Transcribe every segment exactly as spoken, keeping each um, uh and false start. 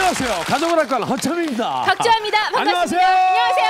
안녕하세요. 가족을 할까 허참입니다. 박주아입니다. 반갑습니다. 안녕하세요. 안녕하세요.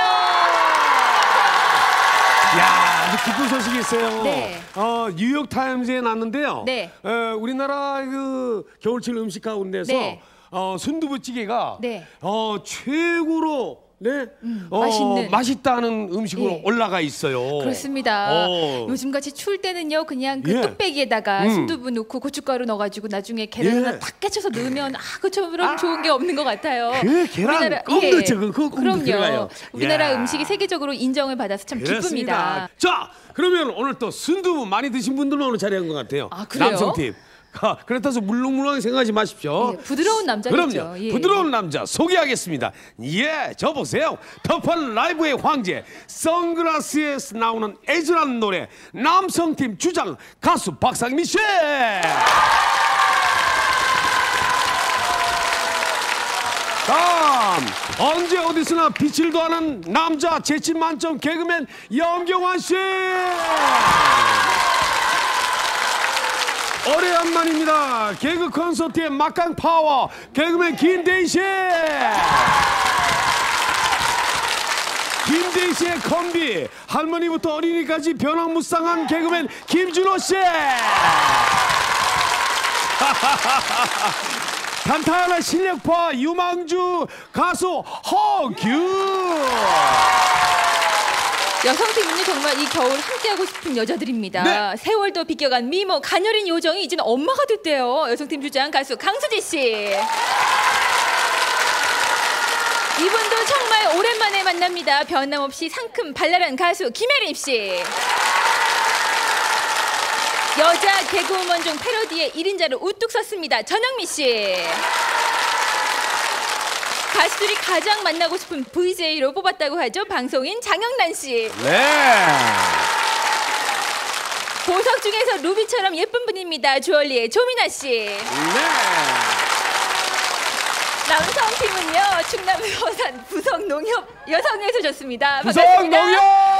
야, 아주 기쁜 소식이 있어요. 네. 어, 뉴욕 타임즈에 났는데요. 네. 어, 우리나라 그 겨울철 음식 가운데서 네. 어, 순두부찌개가 네. 어, 최고로 네, 음, 어, 맛있는. 맛있다는 음식으로 예. 올라가 있어요. 그렇습니다. 어. 요즘같이 추울 때는요, 그냥 그 예. 뚝배기에다가 음. 순두부 넣고 고춧가루 넣어가지고 나중에 계란을 예. 탁 깨쳐서 넣으면 아, 그처럼 좋은 게 없는 것 같아요. 그 계란 우리나라- 껌 예. 넣죠. 그 껌도 그럼요. 들어가요. 우리나라 야. 음식이 세계적으로 인정을 받아서 참 기쁩니다. 자, 그러면 오늘 또 순두부 많이 드신 분들만 오늘 자리한 것 같아요. 아, 그래요? 남성팀. 아, 그렇다고 물렁물렁하게 생각하지 마십시오. 예, 부드러운 남자겠죠. 그럼요. 예. 부드러운 남자 소개하겠습니다. 예, 저 보세요. 터프한 라이브의 황제, 선글라스에서 나오는 애절한 노래, 남성팀 주장 가수 박상민 씨. 다음, 언제 어디서나 빛을 도하는 남자 재치 만점 개그맨 염경환 씨. 오래간만입니다. 개그 콘서트의 막강 파워 개그맨 김대희 씨. 김대희 씨의 콤비 할머니부터 어린이까지 변화무쌍한 개그맨 김준호 씨. 탄탄한 실력파 유망주 가수 허규. 여성팀은요 정말 이 겨울 함께하고 싶은 여자들입니다. 네. 세월도 비껴간 미모, 가녀린 요정이 이제는 엄마가 됐대요. 여성팀 주장 가수 강수지 씨. 이분도 정말 오랜만에 만납니다. 변함없이 상큼 발랄한 가수 김혜림 씨. 여자 개그우먼 중 패러디의 일 인자를 우뚝 섰습니다. 전영미 씨. 가수들이 가장 만나고 싶은 브이제이로 뽑았다고 하죠. 방송인 장영란 씨. 네. 보석 중에서 루비처럼 예쁜 분입니다. 주얼리의 조민아 씨. 네. 남성팀은요. 충남 서산 부석농협 여성에서 좋습니다. 부석 반갑습니다. 농협.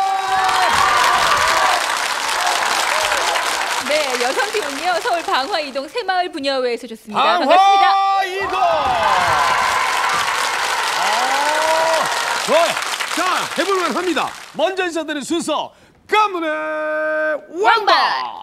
네, 여성팀은요. 서울 방화이동 새마을 부녀회에서 좋습니다. 반갑습니다. 방화이동. 좋아요. 자, 해볼만 합니다. 먼저 인사드린 순서 가문의 왕발.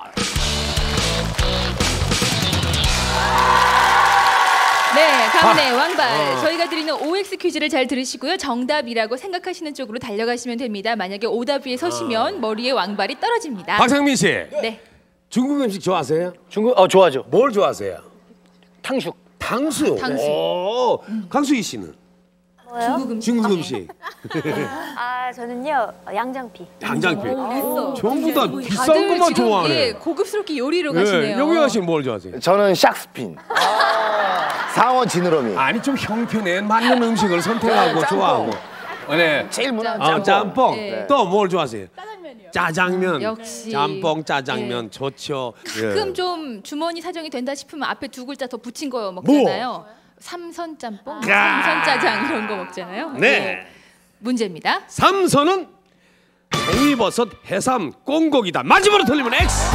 네, 가문의 아, 왕발. 어. 저희가 드리는 오엑스 퀴즈를 잘 들으시고요. 정답이라고 생각하시는 쪽으로 달려가시면 됩니다. 만약에 오답 위에 서시면 머리에 왕발이 떨어집니다. 박상민 씨, 네. 중국 음식 좋아하세요? 중국 어 좋아하죠. 뭘 좋아하세요? 탕수육. 탕수육. 탕수육. 오, 강수희 씨는 중국 음식. 중국 음식. 아 저는요 양장피. 양장피. 있어. 전부 다 다들 비싼 것만 지금, 좋아하네. 예, 고급스럽게 요리로 예, 가시네요. 영희아 씨는 뭘 좋아하세요? 저는 샥스핀. 상어 지느러미. 아니 좀 형편에 맞는 음식을 선택하고 짬뽕. 좋아하고. 네. 제일 무난한 아, 짬뽕. 네. 또 뭘 좋아하세요? 짜장면. 역시. 짬뽕, 짜장면 예. 좋죠. 가끔 예. 좀 주머니 사정이 된다 싶으면 앞에 두 글자 더 붙인 거 먹잖아요. 삼선 짬뽕, 아. 삼선 짜장 이런 거 먹잖아요. 네. 예. 문제입니다. 삼선은 송이버섯, 해삼, 꽁고기다. 마지막으로 틀리면 X.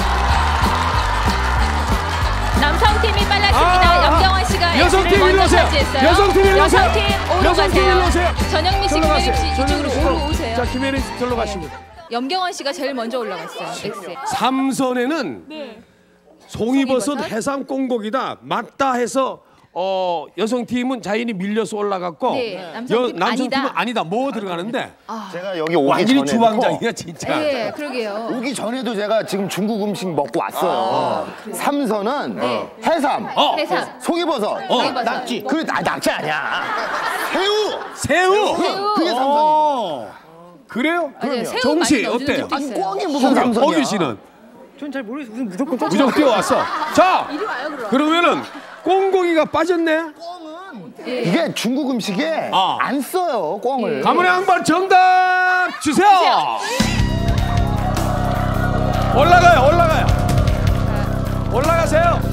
남성팀이 빨랐습니다. 아, 염경원 씨가 여성팀 X를 일로 먼저 오세요. 차지했어요. 여성팀 일로 오세요. 여성팀 오로 여성팀 일로 오세요. 가세요. 전영미 씨, 저로 김혜림 씨 가세요. 이쪽으로 저로 오로 오세요. 자, 김혜림 씨 절로 가시고. 염경원 씨가 제일 먼저 올라갔어요. X에. 삼선에는 송이버섯, 송이버섯? 해삼, 꽁고기다. 맞다 해서 어, 여성팀은 자연히 밀려서 올라갔고 네, 여, 남성팀은 남성팀은 아니다. 아니다. 뭐 들어가는데 제가 여기 오기 완전히 전에 주방장이야 진짜. 네, 그러게요. 오기 전에도 제가 지금 중국 음식 먹고 왔어요. 삼선은 네. 해삼, 어, 해삼. 송이버섯, 송이버섯. 낙지. 그래, 아, 낙지 아니야. 새우. 새우. 그게 삼선이죠. 어. 그래요? 맞아요. 새우 정씨 많이 넣어주는 어때요? 집도 아니 있어요. 꽝이 무슨 삼선이야? 허규 씨는 전 잘 모르겠어요. 무슨 무조건 무조건 뛰어왔어. 자, 그러면은 꽁고기가 빠졌네. 이게 중국 음식에 아. 안 써요, 꽝을. 가문의 양반 정답 주세요. 올라가요, 올라가요. 올라가세요.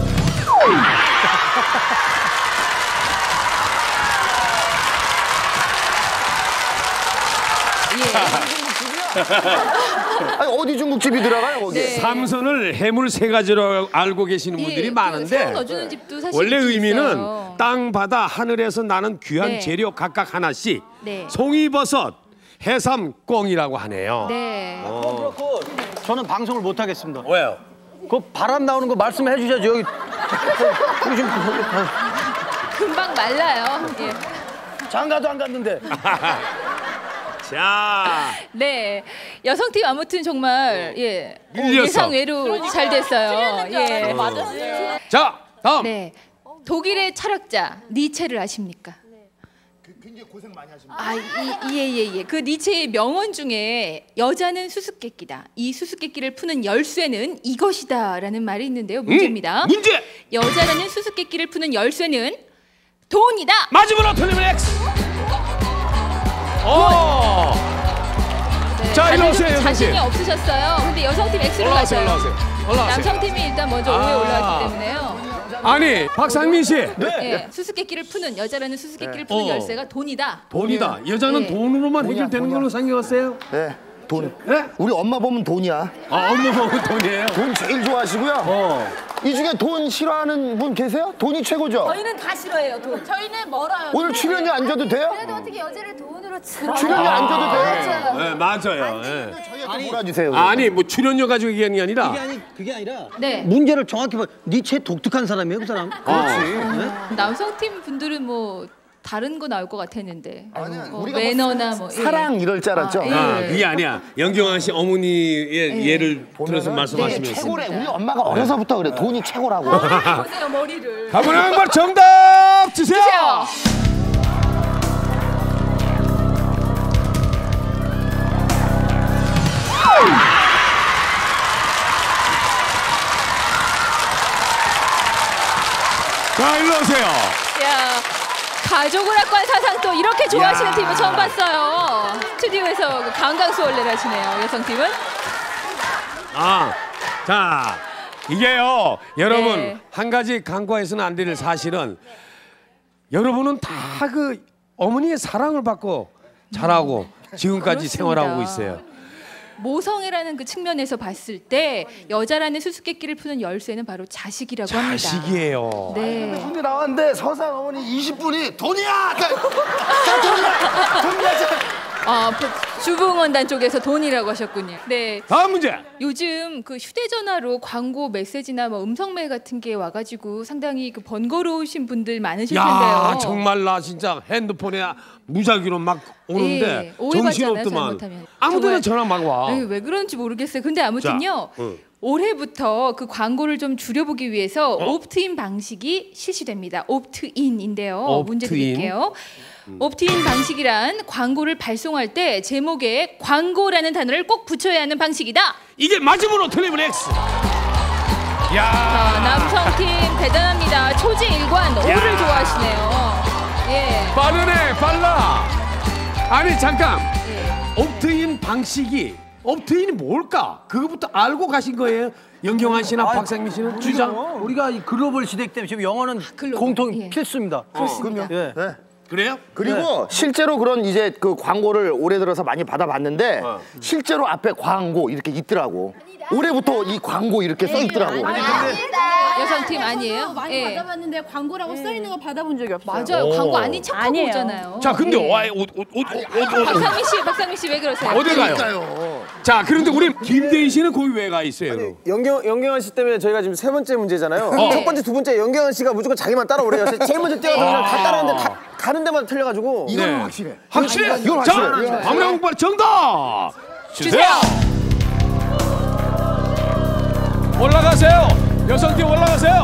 아니, 어디 중국집이 들어가요, 거기? 네. 삼선을 해물 세 가지로 알고 계시는 예, 분들이 그 많은데 새우 넣어주는 집도 사실 원래 있긴 의미는 있어요. 땅, 바다, 하늘에서 나는 귀한 네. 재료 각각 하나씩. 네. 송이버섯, 해삼, 꽁이라고 하네요. 네. 그렇고 저는 방송을 못 하겠습니다. 왜요? 그 바람 나오는 거 말씀해 주셔야죠. 여기 여기 지금 금방 말라요. 예. 장가도 안 갔는데. 자, 네, 여성팀 아무튼 정말 예 밀렸어. 예상 외로 잘 됐어요. 예, 맞았어요. 자, 다음. 네, 독일의 철학자 니체를 아십니까? 굉장히 고생 많이 하십니다. 아, 예예예. 그 니체의 명언 중에 여자는 수수께끼다. 이 수수께끼를 푸는 열쇠는 이것이다라는 말이 있는데요. 문제입니다. 음, 문제. 여자라는 수수께끼를 푸는 열쇠는 돈이다. 마지막으로 틀리면 X. 오. 네, 자, 일로 다들 오세요, 좀 자신이 여성팀. 없으셨어요. 근데 여성팀 X로 올라오세요, 가셔요. 올라오세요. 올라오세요. 남성팀이 일단 먼저 아. 오에 올라왔기 때문에요. 아니, 박상민 씨. 예, 수수께끼를 푸는 여자라는 수수께끼를 푸는 어. 열쇠가 돈이다. 돈이다. 여자는 네. 돈으로만 돈이야, 해결되는 돈이야. 걸로 생각하세요? 네, 돈. 네? 우리 엄마 보면 돈이야. 아, 엄마 보면 돈이에요. 돈 제일 좋아하시고요. 어. 이 중에 돈 싫어하는 분 계세요? 돈이 최고죠? 저희는 다 싫어해요, 돈. 저희는 멀어요. 오늘 출연료 안 줘도 돼요? 그래도 어떻게 여자를 돈으로 들어? 출연료 안 줘도 돼요? 네, 맞아요. 예. 저희한테 몰아주세요. 아니, 뭐 출연료 가지고 얘기하는 게 아니라 그게 아니 그게 아니라 네. 문제를 정확히 봐. 니체 독특한 사람이에요, 그 사람. 그렇지. 남성팀 분들은 뭐 다른 거 나올 것 같았는데. 아니야, 뭐 우리가 매너나 뭐 예. 사랑 이럴 줄 알았죠? 아, 예. 아, 그게 아니야. 영경환 씨 어머니의 예. 예를 들어서 보면은 말씀하시면 네, 최고래. 우리 엄마가 어려서부터 그래. 돈이 최고라고. 보세요 머리를. 가문 양반 정답 주세요. 주세요. 자, 일로 오세요. 야, 가족을 학관 사상 또 이렇게 좋아하시는 야. 팀은 처음 봤어요. 스튜디오에서 강강수월래를 하시네요, 여성팀은. 아, 자, 이게요, 여러분 네. 한 가지 간과해서는 안 될 사실은 여러분은 다 그 어머니의 사랑을 받고 자라고 지금까지 그렇습니다. 생활하고 있어요. 모성애라는 그 측면에서 봤을 때 여자라는 수수께끼를 푸는 열쇠는 바로 자식이라고 합니다. 자식이에요. 네. 근데 나왔는데 서상 어머니 이십 분이 돈이야! 자, 돈이야! 돈이야! 자. 아, 그 주부응원단 쪽에서 돈이라고 하셨군요. 네. 다음 문제. 요즘 그 휴대전화로 광고 메시지나 뭐 음성메일 같은 게 와가지고 상당히 그 번거로우신 분들 많으실 야, 텐데요. 정말 나 진짜 핸드폰에 무작위로 막 오는데 예, 오해받잖아요, 정신없더만. 잘못하면. 아무데나 정말. 전화 막 와. 아니, 왜 그런지 모르겠어요. 근데 아무튼요. 자, 응. 올해부터 그 광고를 좀 줄여보기 위해서 어? 옵트인 방식이 실시됩니다. 옵트인인데요. 문제 옵트인. 드릴게요. 옵트인 방식이란 광고를 발송할 때 제목에 광고라는 단어를 꼭 붙여야 하는 방식이다. 이게 맞으므로 틀리면 X. 자, 야, 남성팀 대단합니다. 초지일관 오를 좋아하시네요. 예. 빠르네, 빨라. 아니 잠깐. 예. 옵트인 방식이 옵트인이 뭘까? 그거부터 알고 가신 거예요? 영경환 씨나 박상민 씨는 주장. 우리가 이 글로벌 시대 때문에 지금 영어는 글로벌, 공통 예. 필수입니다. 그렇습니다. 예. 네. 그래요? 그리고 실제로 그런 이제 그 광고를 올해 들어서 많이 받아봤는데 어. 실제로 앞에 광고 이렇게 있더라고. 올해부터 이 광고 이렇게 써 있더라고. 여성팀 아니에요? 많이 예. 받아봤는데 광고라고 써 있는 거 받아본 적이 없어요. 맞아요. 오. 광고 아닌 척하고 아니에요. 오잖아요. 자, 근데 예. 와, 옷, 옷, 옷, 옷, 옷, 옷. 박상민 씨, 박상민 씨 왜 그러세요? 어디 가요? 그러니까요. 자, 그런데 우리 김대희 씨는 거기 왜 가 있어요? 영경, 영경환 씨 때문에 저희가 지금 세 번째 문제잖아요. 어. 첫 번째, 두 번째 영경환 씨가 무조건 자기만 따라오래요. 제일 먼저 뛰어서 그냥 다 따라하는데 다 가는 데마다 틀려가지고. 이건 네. 확실해. 확실해? 이건 자, 확실해. 이건 밤랑 공발 정답 주세요. 주세요. 올라가세요. 여성팀 올라가세요.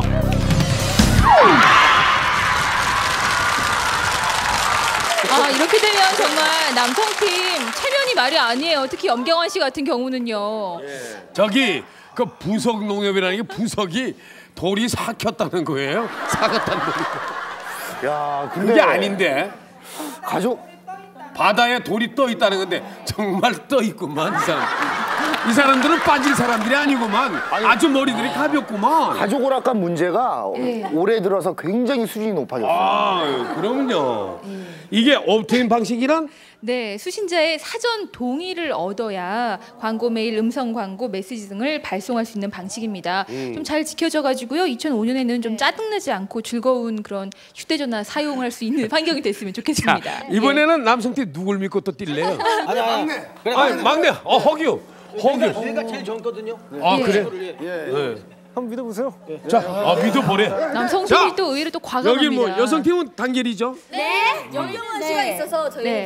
아, 이렇게 되면 정말 남성팀 체면이 말이 아니에요. 특히 염경환 씨 같은 경우는요. 저기 그 부석 농협이라는 게 부석이 돌이 삭혔다는 거예요? 삭았다는 거예요? 야, 근데 그게 아닌데 가족 바다에 돌이 떠 있다는 건데 정말 떠 있구만 이 사람. 이 사람들은 빠질 사람들이 아니구만. 아주 머리들이 가볍구만. 가족 오락관 문제가 예. 올해 들어서 굉장히 수준이 높아졌어요. 아, 그럼요. 이게 옵트인 방식이란 네, 수신자의 사전 동의를 얻어야 광고 메일, 음성 광고, 메시지 등을 발송할 수 있는 방식입니다. 음. 좀 잘 지켜져 가지고요. 이천오 년에는 좀 짜증나지 않고 즐거운 그런 휴대전화 사용할 수 있는 환경이 됐으면 자, 좋겠습니다. 이번에는 남성팀 누굴 믿고 또 뛸래요? 아니 아니. 그래, 아니, 막내. 어, 허규. 허규. 얘가 제일 젊거든요. 아, 예. 그래? 예. 한번 믿어보세요. 자, 아, 믿어보래. 남성팀이 자, 또 의외로 또 과감합니다. 여기 뭐 여성팀은 단결이죠? 네. 영경원 씨가 있어서 저희 네.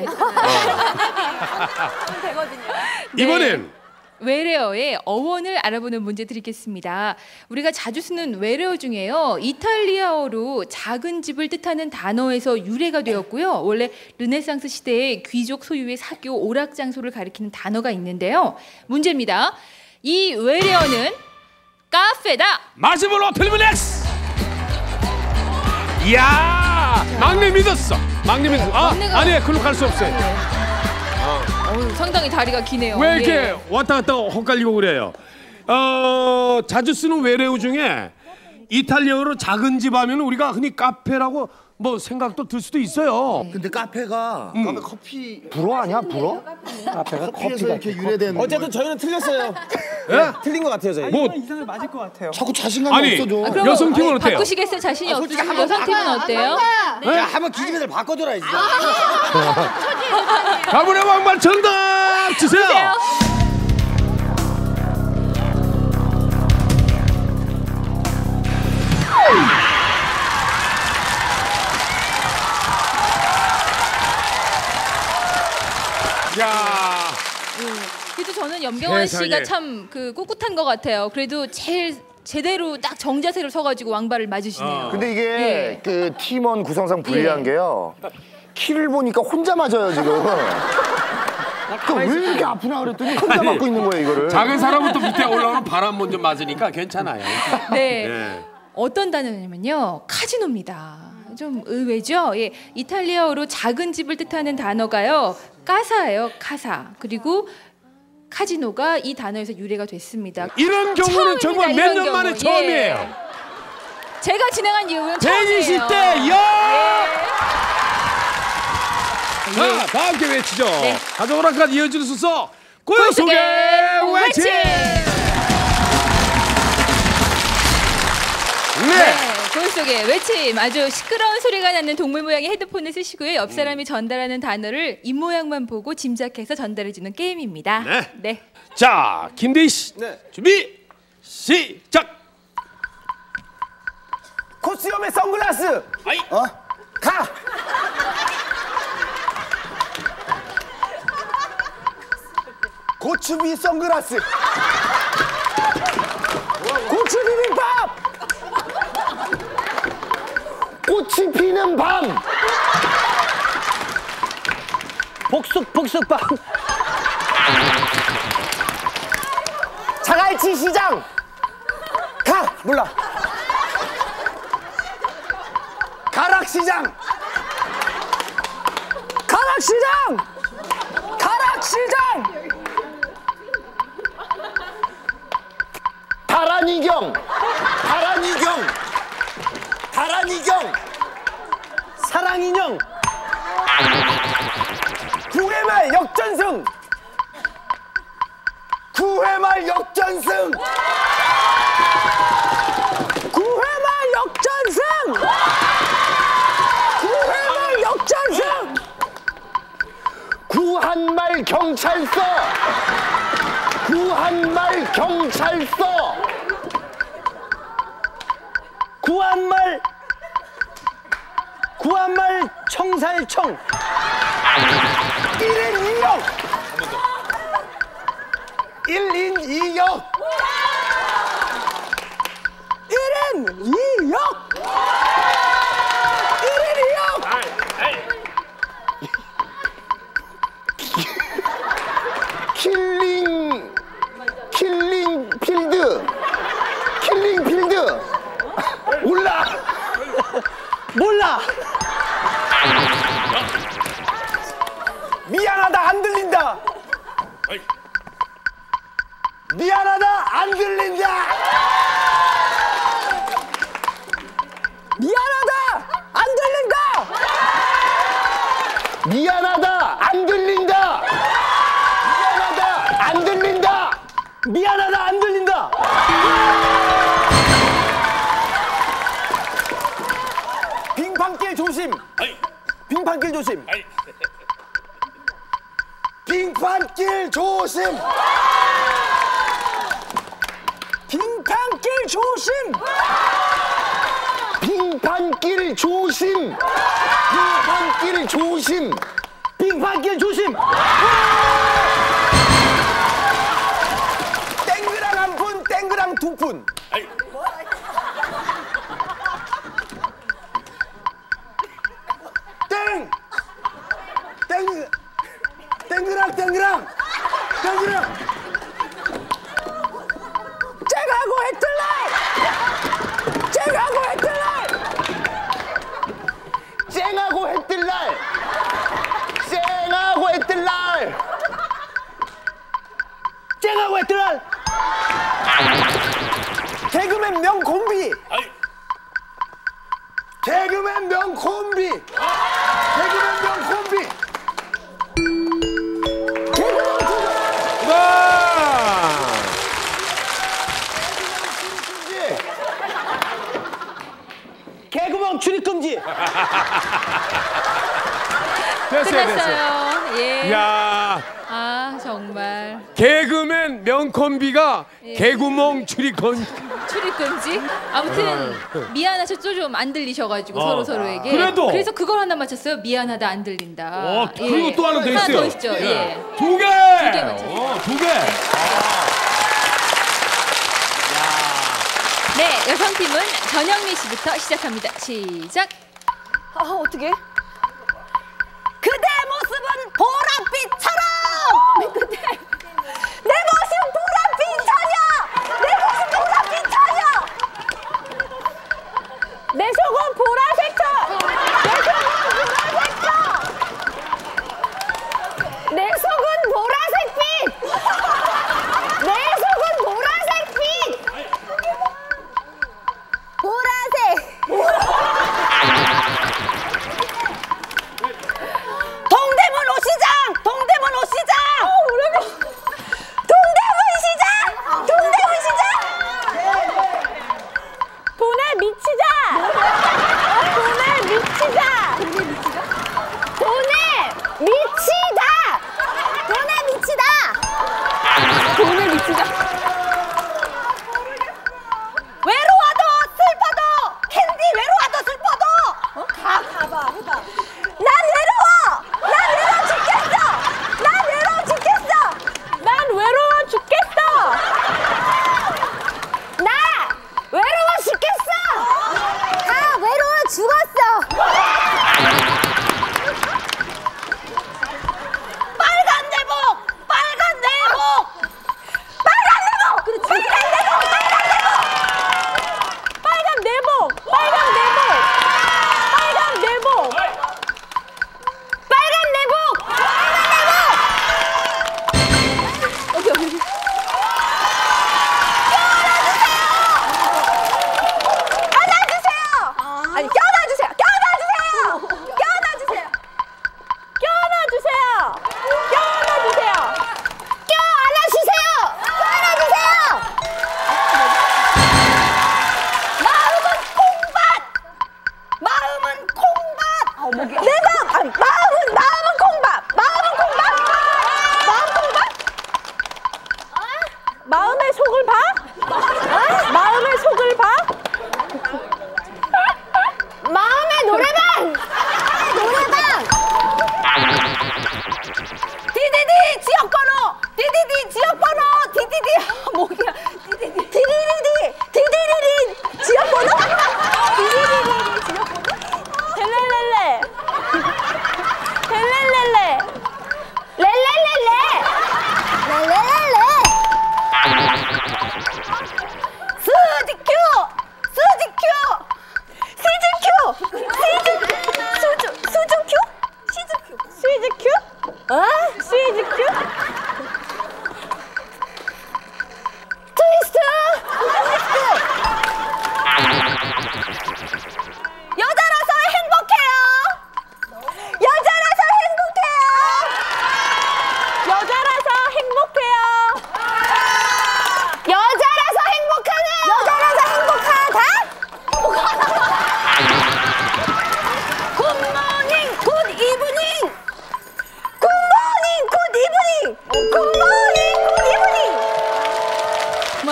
되거든요. 네. 이번엔 외래어의 어원을 알아보는 문제 드리겠습니다. 우리가 자주 쓰는 외래어 중에요. 이탈리아어로 작은 집을 뜻하는 단어에서 유래가 되었고요. 원래 르네상스 시대에 귀족 소유의 사교 오락 장소를 가리키는 단어가 있는데요. 문제입니다. 이 외래어는 카페다. 마지막으로 틀리면 X. 이야, 막내 믿었어. 막내 믿었어. 아, 막내가- 아니, 그걸로 갈 수 없어요. 어우, 상당히 다리가 기네요. 왜 이렇게 예. 왔다 갔다 헛갈리고 그래요? 어, 자주 쓰는 외래어 중에 이탈리아어로 작은 집 하면 우리가 흔히 카페라고 뭐 생각도 들 수도 있어요. 근데 카페가 카페 커피 불어 아니야 불어? 카페가 커피에서 이렇게 유래된 어쨌든 저희는 틀렸어요. 예? 틀린 것 같아요 저희. 뭐 이상을 맞을 것 같아요. 자꾸 자신감이 아니, 없어져. 아, 그럼 여성팀은 아니, 어때요? 바꾸시겠어요? 자신이 없으시면 여성팀은 어때요? 야 한번 기집애들 바꿔줘라 진짜. 가문의 왕말 정답 주세요. 주세요. 야, 그래도 저는 염경환 세상에. 씨가 참 그 꿋꿋한 것 같아요. 그래도 제일 제대로 딱 정자세로 서가지고 왕발을 맞으시네요. 근데 이게 예. 그 팀원 구성상 불리한 예. 게요. 키를 보니까 혼자 맞아요 지금. 왜 이렇게 아프나 그랬더니 혼자 아니, 맞고 있는 거예요 이거를. 작은 사람부터 밑에 올라오는 바람 먼저 맞으니까 괜찮아요. 네. 예. 어떤 단어냐면요. 카지노입니다. 좀 의외죠? 예. 이탈리아어로 작은 집을 뜻하는 단어가요. 까사예요. 카사. 그리고 카지노가 이 단어에서 유래가 됐습니다. 이런 경우는 정말 처음입니다, 몇 이런 년 만에 경우. 처음이에요. 예. 제가 진행한 이후는 처음이에요. 백이십 대 영. 자, 다 함께 외치죠. 네. 가족 오락관 이어지는 순서 고요 소개 외치. 네. 네, 고요 속에 외침 아주 시끄러운 소리가 나는 동물 모양의 헤드폰을 쓰시고요. 옆 사람이 전달하는 단어를 입 모양만 보고 짐작해서 전달해주는 게임입니다. 네. 네. 자, 김대희 씨, 네. 준비 시작. 코스염의 선글라스. 아이. 어? 가. 고추비 선글라스. 고추 비빔밥. 꽃이 피는 밤. 복숙 복숙빵. 자갈치 시장. 가. 몰라. 가락시장. 가락시장. 가락시장. 다란이경. 다란이경. 다란이경. 사랑인형. 구회말 역전승. 구회말 역전승. 구회말 역전승. 구회말 역전승. 구한말 경찰서. 구한말 경찰서. 구한말 구한말 청살청. 일인 이역. 일인 이역. 일인 이역. 일인 이역. 킬링 킬링 필드. 킬링 필드. 몰라. 몰라. 미안하다 안 들린다. 미안하다 안 들린다. 미안하다 안 들린다. 미안하다 안 들린다. 미안하다 안 들린다. 빙판길 조심. 아이. 빙판길 조심. 아이. 빙판길 조심. 빙판길 조심. 빙판길 조심. 빙판길 조심. 빙판길 조심. 땡그랑 한 푼, 땡그랑 두 푼. 아이. 땡. 땡. 땡그랑 땡그랑. 땡그랑. 쨍하고 해뜰날. 쨍하고 해뜰날. 쨍하고 해뜰날. 쨍하고 해뜰날. 쨍하고 해뜰날. 개그맨 명콤비. 아이. 개그맨 명콤비. 개그맨 명콤비. 개구멍 출입 금지. 됐어요, 됐어요. 끝났어요. 예. 야, 아 정말 개그맨 명콤비가 예. 개구멍 출입건. 출입 금지. 아무튼 미안하셨죠? 좀 안 들리셔가지고 어. 서로 서로에게. 그래도. 그래서 그걸 하나 맞췄어요. 미안하다 안 들린다. 어, 그리고 또 하나 더 하나 있어요. 더 있죠. 예. 두 개. 개 맞췄어요. 어, 두 개. 네, 여성팀은 전영미 씨부터 시작합니다. 시작. 아 어떻게? 그대 모습은 보랏빛처럼. 그대 내 모습 보랏빛처럼. 내 모습 보랏빛처럼. 내 속은 보라색처. 내 속은 보라색처. 내 속은 보라색빛. 내 속은 보라색빛. 보라색. 동대문 옷시장! 동대문 옷시장! 동대문 시장! 동대문 시장! 돈에 미치자! 돈에 미치자! 돈에 미치다! 돈에 미치다! 돈에 미치다! 외로워도 슬퍼도 캔디 외로워도 슬퍼도 어? 가 가봐 해봐. 난 외로워. 난 외로워 죽겠어. 난 외로워 죽겠어. 난 외로워 죽겠어. 나 외로워 죽겠어. 다 외로워 죽었어. 빨간 내복. 빨간 내복. 빨간 내복. 그렇지. 빨간 내복. 빨간 내복. 빨간 내복. 빨간 내복. 빨간 내복. 빨간 내복. 어디 어디. 껴안아주세요. 아니 껴안아주세요. 껴안아주세요. 껴안아주세요. 껴안아주세요. 껴안아주세요. 껴안아주세요. 껴안아주세요. 마음은 콩밭. 마음은 콩밭. 내 마음. 아, 마음은 마음은 콩밭. 마음은 콩밭. 마음 콩밭. 마음의 속을 봐? 어? 마음의 속을 봐? 마음의 노래방. 노래방. 디디디 지역번호. 디디디 지역번호. 디디디 뭐야? 디디디 디디디디 디디디디 지역번호? 디디디디 지역번호? 렐렐렐레 렐렐렐레 렐렐렐레 렐렐렐레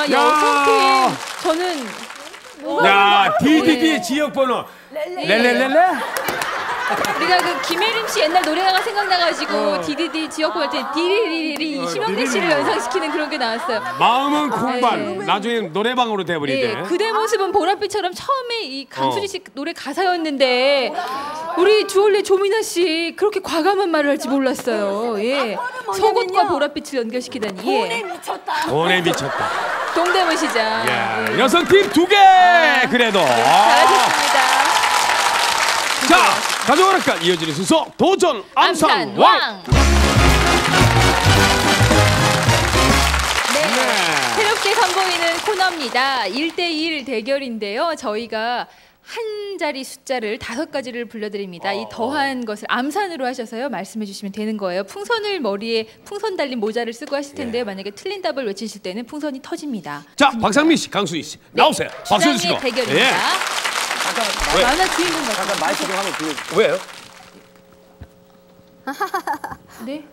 야, 여성팀 저는 야, 디디디 지역번호. 렐렐렐레? 우리가 그 김혜림 씨 옛날 노래가 생각나가지고 디디디 지역구 할 때 디리리리 심영래 씨를 연상시키는 그런 게 나왔어요. 마음은 콩반. 네. 나중에 노래방으로 돼버리대. 네, 그대 모습은 보랏빛처럼 처음에 이 강수리 씨 노래 가사였는데 우리 주얼리 조민아 씨 그렇게 과감한 말을 할지 몰랐어요. 예, 속옷과 보랏빛을 연결시키다니. 돈에 예. 미쳤다. 돈에 미쳤다. 동대문 시장. 야, 예. 여성팀 두 개 그래도. 아. 잘하셨습니다. 자, 가져오니까 이어지는 순서 도전 암산 암산 왕. 왕. 네, 새롭게 선보이는 코너입니다. 일 대일 대결인데요. 저희가 한 자리 숫자를 다섯 가지를 불러드립니다. 이 더한 것을 암산으로 하셔서요. 말씀해 주시면 되는 거예요. 풍선을 머리에 풍선 달린 모자를 쓰고 하실 텐데 만약에 틀린 답을 외치실 때는 풍선이 터집니다. 자, 박상민 씨, 강수희 씨 나오세요. 박수 주장의 주시고. 대결입니다. 예. 왜? 만화 주인공 같아요. 잠깐 마이크 좀 한번 불러주세요. 왜요? 네.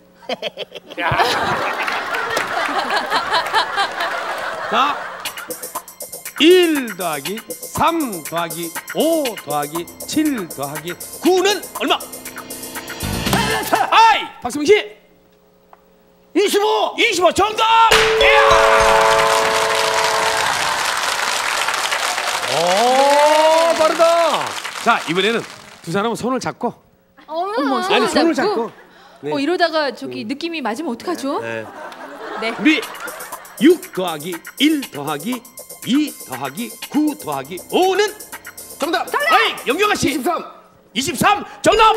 자, 일 더하기 삼 더하기 오 더하기 칠 더하기 구는 얼마? 아이, 박수민 씨. 이십오! 이십오 정답! 이야! 오, 빠르다. 자, 이번에는 두 사람은 손을 잡고. 어머, 아니, 손을 잡고. 네. 어, 이러다가 저기 느낌이 맞으면 어떡하죠? 네. 네. 우리 육 더하기 일 더하기 이 더하기 구 더하기 오는 정답. 아이, 영경아 씨. 이십삼. 이십삼 정답!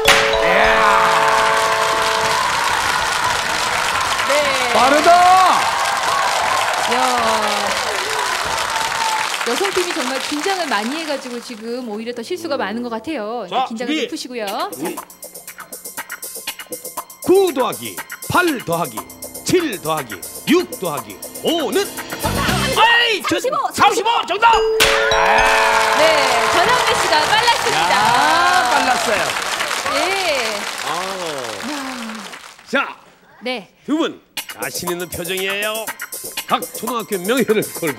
네. 빠르다! 야. 여성팀이 정말 긴장을 많이 해가지고 지금 오히려 더 실수가 많은 것 같아요. 자, 긴장을 준비. 좀 푸시고요. 구 더하기 팔 더하기 칠 더하기 육 더하기 오는 아이, 삼십오, 삼십오 정답! 네, 전영래 씨가 빨랐습니다. 아, 빨랐어요. 예. 자, 네. 두 분 자신 있는 표정이에요. 각 초등학교 명예를 걸고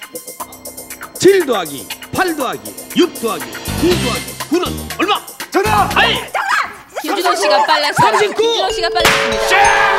칠 더하기 팔 더하기 육 더하기 구 더하기 구는 얼마? 정답. 아이, 김준호 씨가 빨랐어요. 삼십구. 김준호 씨가 빨랐습니다.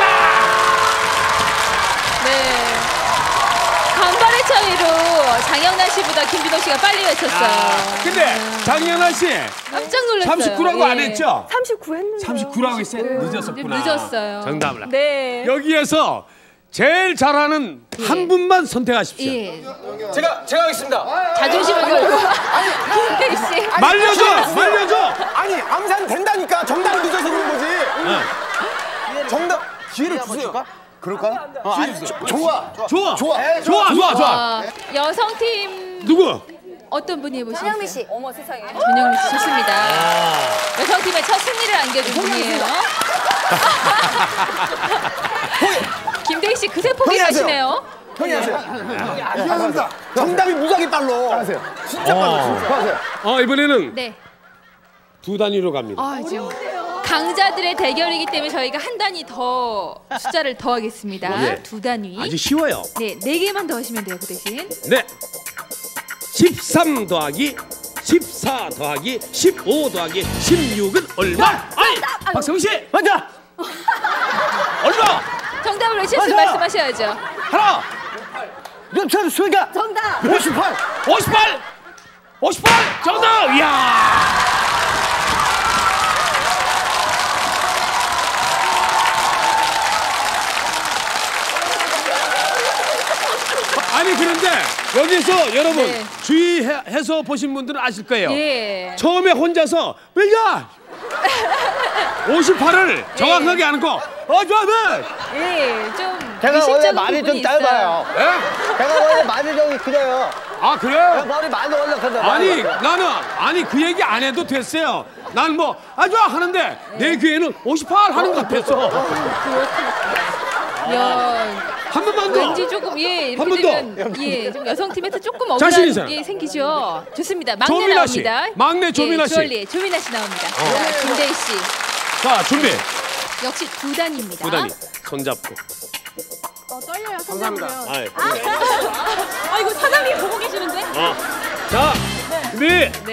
네. 간발의 차이로 장영란 씨보다 김준호 씨가 빨리 외쳤어요. 아, 근데 장현아 씨 깜짝 놀랐어요. 삼십구라고 안 예. 했죠? 삼십구 했는데. 삼십구라고 했어요? 늦었었구나. 늦었어요. 정답을. 네. 여기에서 제일 잘하는 한 분만 선택하십시오. 예. 제가 제가 하겠습니다. 자존심을 걸고. 김태희 씨. 말려줘, 말려줘. 아니 암산 된다니까 정답이 늦어서 그런 거지. 정답 기회를 주세요. 그럴까? 어, 아니, 조- 좋아. 좋아, 좋아. 좋아, 좋아, 좋아. 아, 여성팀 누구? 어떤 분이 해보시겠어요? 전영미 씨. 어머 세상에. 전영미 씨 좋습니다. 여성팀의 첫 승리를 안겨준 분이에요. 김대희 씨 그새 포기하시네요. 형이 하세요. 이겨낸다. 정답이 무지하게 빨라. 하세요. 진짜 빨라. 진짜. 하세요. 어, 이번에는 네. 두 단위로 갑니다. 아, 지금 강자들의 대결이기 때문에 저희가 한 단위 더 숫자를 더하겠습니다. 예. 두 단위. 아주 쉬워요. 네, 네 개만 더 하시면 돼요, 그 대신. 네. 십삼 더하기 십사 더하기 십오 더하기 십육은 얼마? 아이, 박성훈 씨. 맞아. 얼마? 정답을 외치시면 맞아. 말씀하셔야죠. 하나, 몇천 수가 정답. 오십팔. 오십팔, 오십팔 정답. 이야. 아니, 그런데 여기서 여러분 네. 주의해서 보신 분들은 아실 거예요. 예. 처음에 혼자서 왜야 오십팔을 정확하게 안 하고 어 좋아 네. 예, 좀 제가 원래 미심쩍은 말이 부분이 좀 있어요. 짧아요. 예? 제가 원래 말이 좀 그래요. 아 그래? 머리 많이 원래 그래. 아니 나는 아니 그 얘기 안 해도 됐어요. 난 뭐 아 좋아 하는데 내 귀에는 오십팔 하는 것 같았어. 야, 한 번만 더. 왠지 조금 예 한 이렇게 번 더. 되면 예, 좀 여성팀한테 조금 자신 억울한 있어요. 게 생기죠. 좋습니다. 막내 조민아 씨. 나옵니다. 막내 조민아 예, 씨. 주얼리 조민아 씨 나옵니다. 자, 김대희 씨 자 준비. 역시 두 단입니다. 두 단위 손 잡고 어, 떨려요. 감사합니다. 아이. 아, 이거 사장님 보고 계시는데? 어. 자, 준비. 네.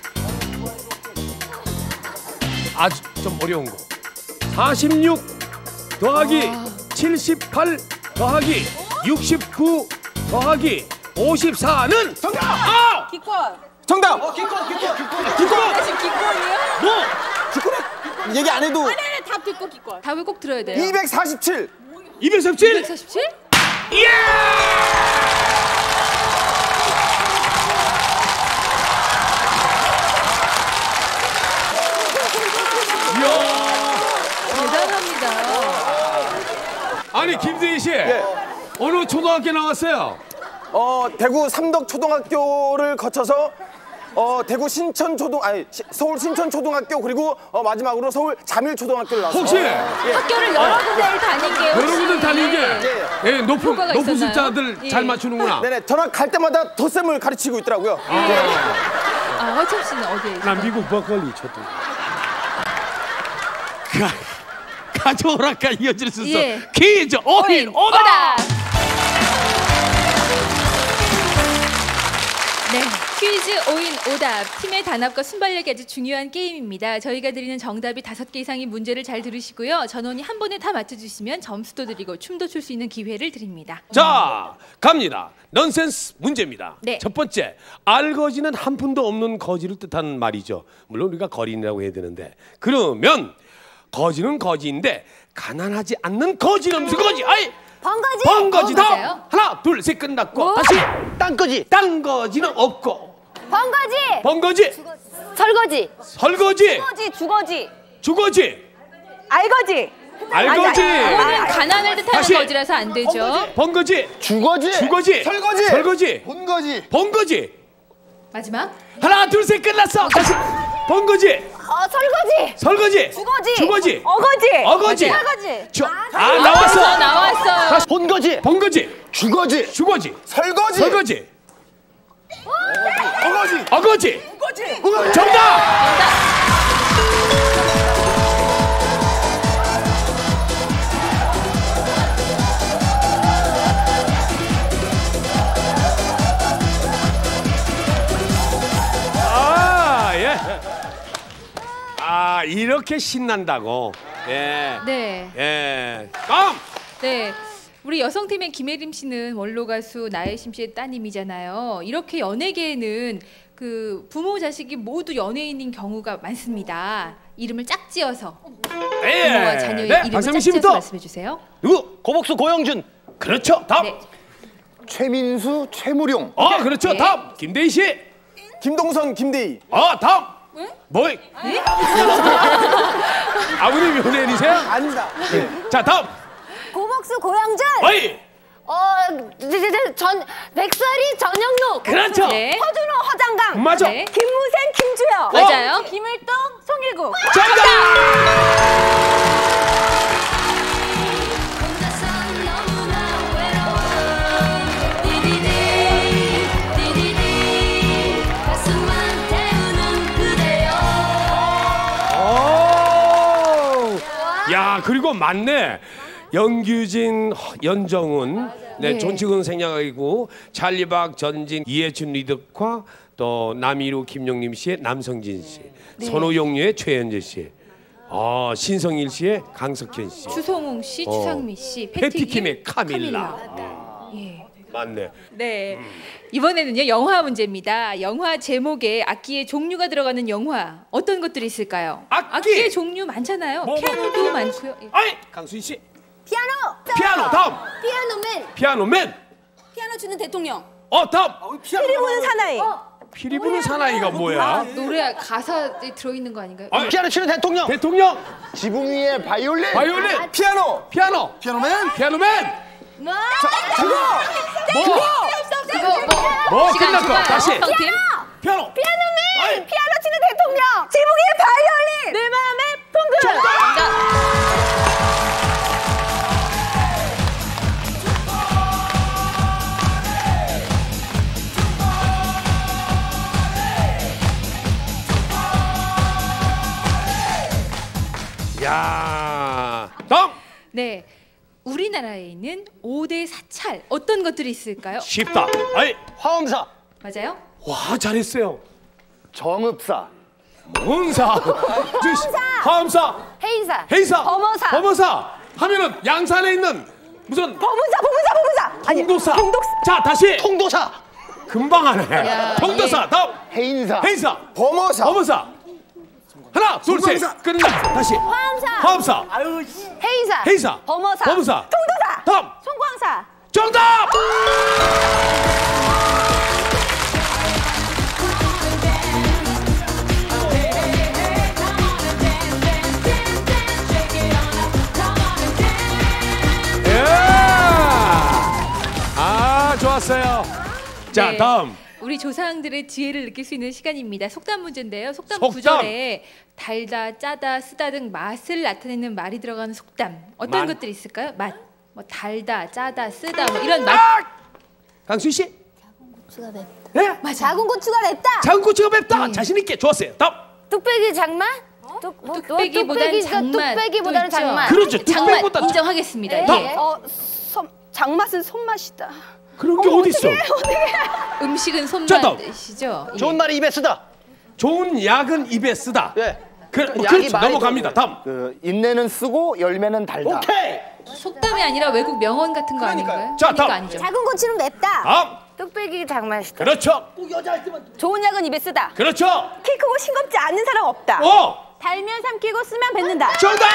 아주 좀 어려운 거. 사십육 더하기 칠십팔 더하기 육십구 더하기 오십사는 정답! 아! 기권. 정답. 기권! 지금 기권이에요? 뭐? 얘기 안 해도 아니, 아니, 답 듣고 기권. 답을 꼭 들어야 돼요. 이백사십칠. 이백삼십칠? 이백사십칠? 예! 대단합니다. 아니 김대희 씨 어느 초등학교 나왔어요? 어 대구 삼덕초등학교를 거쳐서 어 대구 신천초등 아니 시- 서울 신천초등학교 그리고 어, 마지막으로 서울 자밀초등학교를 나왔어요. 혹시 학교를 여러 군데를 다닌 게 혹시 여러분들 다닌 게 예. 예, 높은 효과가 높은 있었나요? 숫자들 예. 잘 맞추는구나. 네네 전학 갈 때마다 덧셈을 가르치고 있더라고요. 아, 허참 씨는 어디에 있어요? 난 미국 버클리 초등. 가 가져오라까 이어질 수 있어. 예. 퀴즈 어린 오다. 오다. 네, 퀴즈 오인 오답. 팀의 단합과 순발력이 아주 중요한 게임입니다. 저희가 드리는 정답이 다섯 개 이상의 문제를 잘 들으시고요. 전원이 한 번에 다 맞춰주시면 점수도 드리고 춤도 출 수 있는 기회를 드립니다. 자 갑니다. 넌센스 문제입니다. 네. 첫 번째 알거지는 한 푼도 없는 거지를 뜻하는 말이죠. 물론 우리가 거린이라고 해야 되는데 그러면 거지는 거지인데 가난하지 않는 거지는 무슨 거지? 아이 번거지. 번거지 어, 다 맞아요. 하나 둘 셋 끝났고 뭐? 다시 땅거지. 딴 거지는 없고 번거지. 번거지 설거지. 설거지 설거지, 주거지. 주거지 알거지. 알거지 이거는 가난을 뜻하는 다시. 거지라서 안 되죠. 번거지 주거지. 주거지 설거지. 설거지 본거지. 번거지 마지막. 하나 둘 셋 끝났어 다시 번거지 어, 설거지. 설거지 주거지. 주거지 어거지. 어거지 설거지. 주, 아 나왔어, 나왔어 나왔어요. 본거지. 번거지 주거지. 주거지 설거지. 설거지 어거지. 어거지 어거지. 정답 아, 예. 아, 이렇게 신난다고. 예. 네. 예. 다음. 네. 우리 여성팀의 김혜림 씨는 원로 가수 나혜심 씨의 따님이잖아요. 이렇게 연예계에는 그 부모 자식이 모두 연예인인 경우가 많습니다. 이름을 짝지어서 예. 부모와 자녀의 네, 이름을 박상민 짝지어서 씨부터. 말씀해 주세요. 누구? 고복수 고영준. 그렇죠. 다음. 네. 최민수, 최무룡. 어, 그렇죠. 네. 다음. 김대희 씨. 김동선 김대희. 어, 다음. 뭐? 아버님 연예인이세요? 아닙니다. 자, 다음. 고복수 고영준. 어이. 어, 이제, 이제 전 백설이 전영록. 그렇죠. 네. 허준호 허장강. 맞아. 네. 김무생 김주영. 맞아요. 김일동 송일국. 정답. 오. 야, 그리고 맞네. 영규진, 연정훈, 네, 네. 존치근 생략이고 찰리박, 전진, 이해춘 리덕화, 또 남이루 김용림 씨의 남성진 씨, 선호용류의 최현재 씨, 어, 신성일 씨의 강석현 씨, 추송웅 씨, 어. 추상미 씨, 패티킴의 패티킴의 카밀라. 예. 맞네. 네. 이번에는요 영화 문제입니다. 영화 제목에 악기의 종류가 들어가는 영화 어떤 것들이 있을까요? 악기! 의 종류 많잖아요. 뭐, 뭐, 피아노도 뭐, 많고요. 예. 아이, 강수희 씨. 피아노. 피아노 다음. 피아노맨. 피아노맨. 피아노 치는 대통령. 어, 다음. 피리 부는 사나이. 피리 부는 사나이가 뭐야? 노래 가사에 들어있는 거 아닌가요? 아, 피아노 치는 대통령. 대통령. 지붕 위에 바이올린. 바이올린. 피아노. 피아노. 피아노맨. 피아노맨. 뭐? 뭐? 그거 뭐, 뭐 시간 끝났고 주나요? 다시. 어떤 팀? 피아노. 피아노맨. 아이. 피아노 치는 대통령. 지붕 위에 바이올린. 내 마음의 풍금. 정답. 야. 다음. 네. 우리나라에 있는 오 대 사찰 어떤 것들이 있을까요? 쉽다. 아이, 화엄사. 맞아요? 와 잘했어요. 정읍사. 응사. 화엄사. 해인사. 해이사. 범어사. 범어사. 하면은 양산에 있는 무슨 범은사, 범은사, 범은사. 아니, 통도사. 통독사. 자 다시. 통도사. 금방 하네. 야, 통도사. 예. 다음. 해인사. 해이사. 범어사. 범어사. 하나, 둘, 셋. 끝나. 다시. 화엄사. 화엄사. 해인사. 해이사. 범어사. 범어사. 통도사. 다음. 송광사. 정답! 예! 아, 좋았어요. 자, 네. 다음. 우리 조상들의 지혜를 느낄 수 있는 시간입니다. 속담 문제인데요. 속담, 속담. 구절에 달다, 짜다, 쓰다 등 맛을 나타내는 말이 들어가는 속담 어떤 맛. 것들이 있을까요? 맛. 뭐 달다, 짜다, 쓰다 뭐 이런 맛. 강수희 씨? 고추가 맵다. 네? 맞아. 작은 고추가 맵다. 작은 고추가 맵다. 자신 있게 좋았어요. 다음. 뚝배기 장맛? 뚝, 뭐, 뚝배기보다는 뚝배기가 장맛. 뚝배기보다는 또 있죠. 장맛. 그렇죠. 장맛 뚝배기보다 인정하겠습니다. 예. 예. 어, 손, 장맛은 손맛이다. 그런 게 어디 있어? 음식은 자, 다음. 손맛이시죠? 예. 좋은 말이 입에 쓰다. 좋은 약은 입에 쓰다. 예. 그, 약이 그렇죠. 많이 넘어갑니다. 다음. 그 인내는 쓰고 열매는 달다. 오케이. 속담이 아니라 외국 명언 같은 거 아닌가요? 자, 그러니까 다음. 아니죠. 작은 고추는 맵다. 다음. 뚝배기 장맛이다. 그렇죠. 좋은 약은 입에 쓰다. 그렇죠. 키 크고 싱겁지 않는 사람 없다. 어. 달면 삼키고 쓰면 뱉는다. 정답!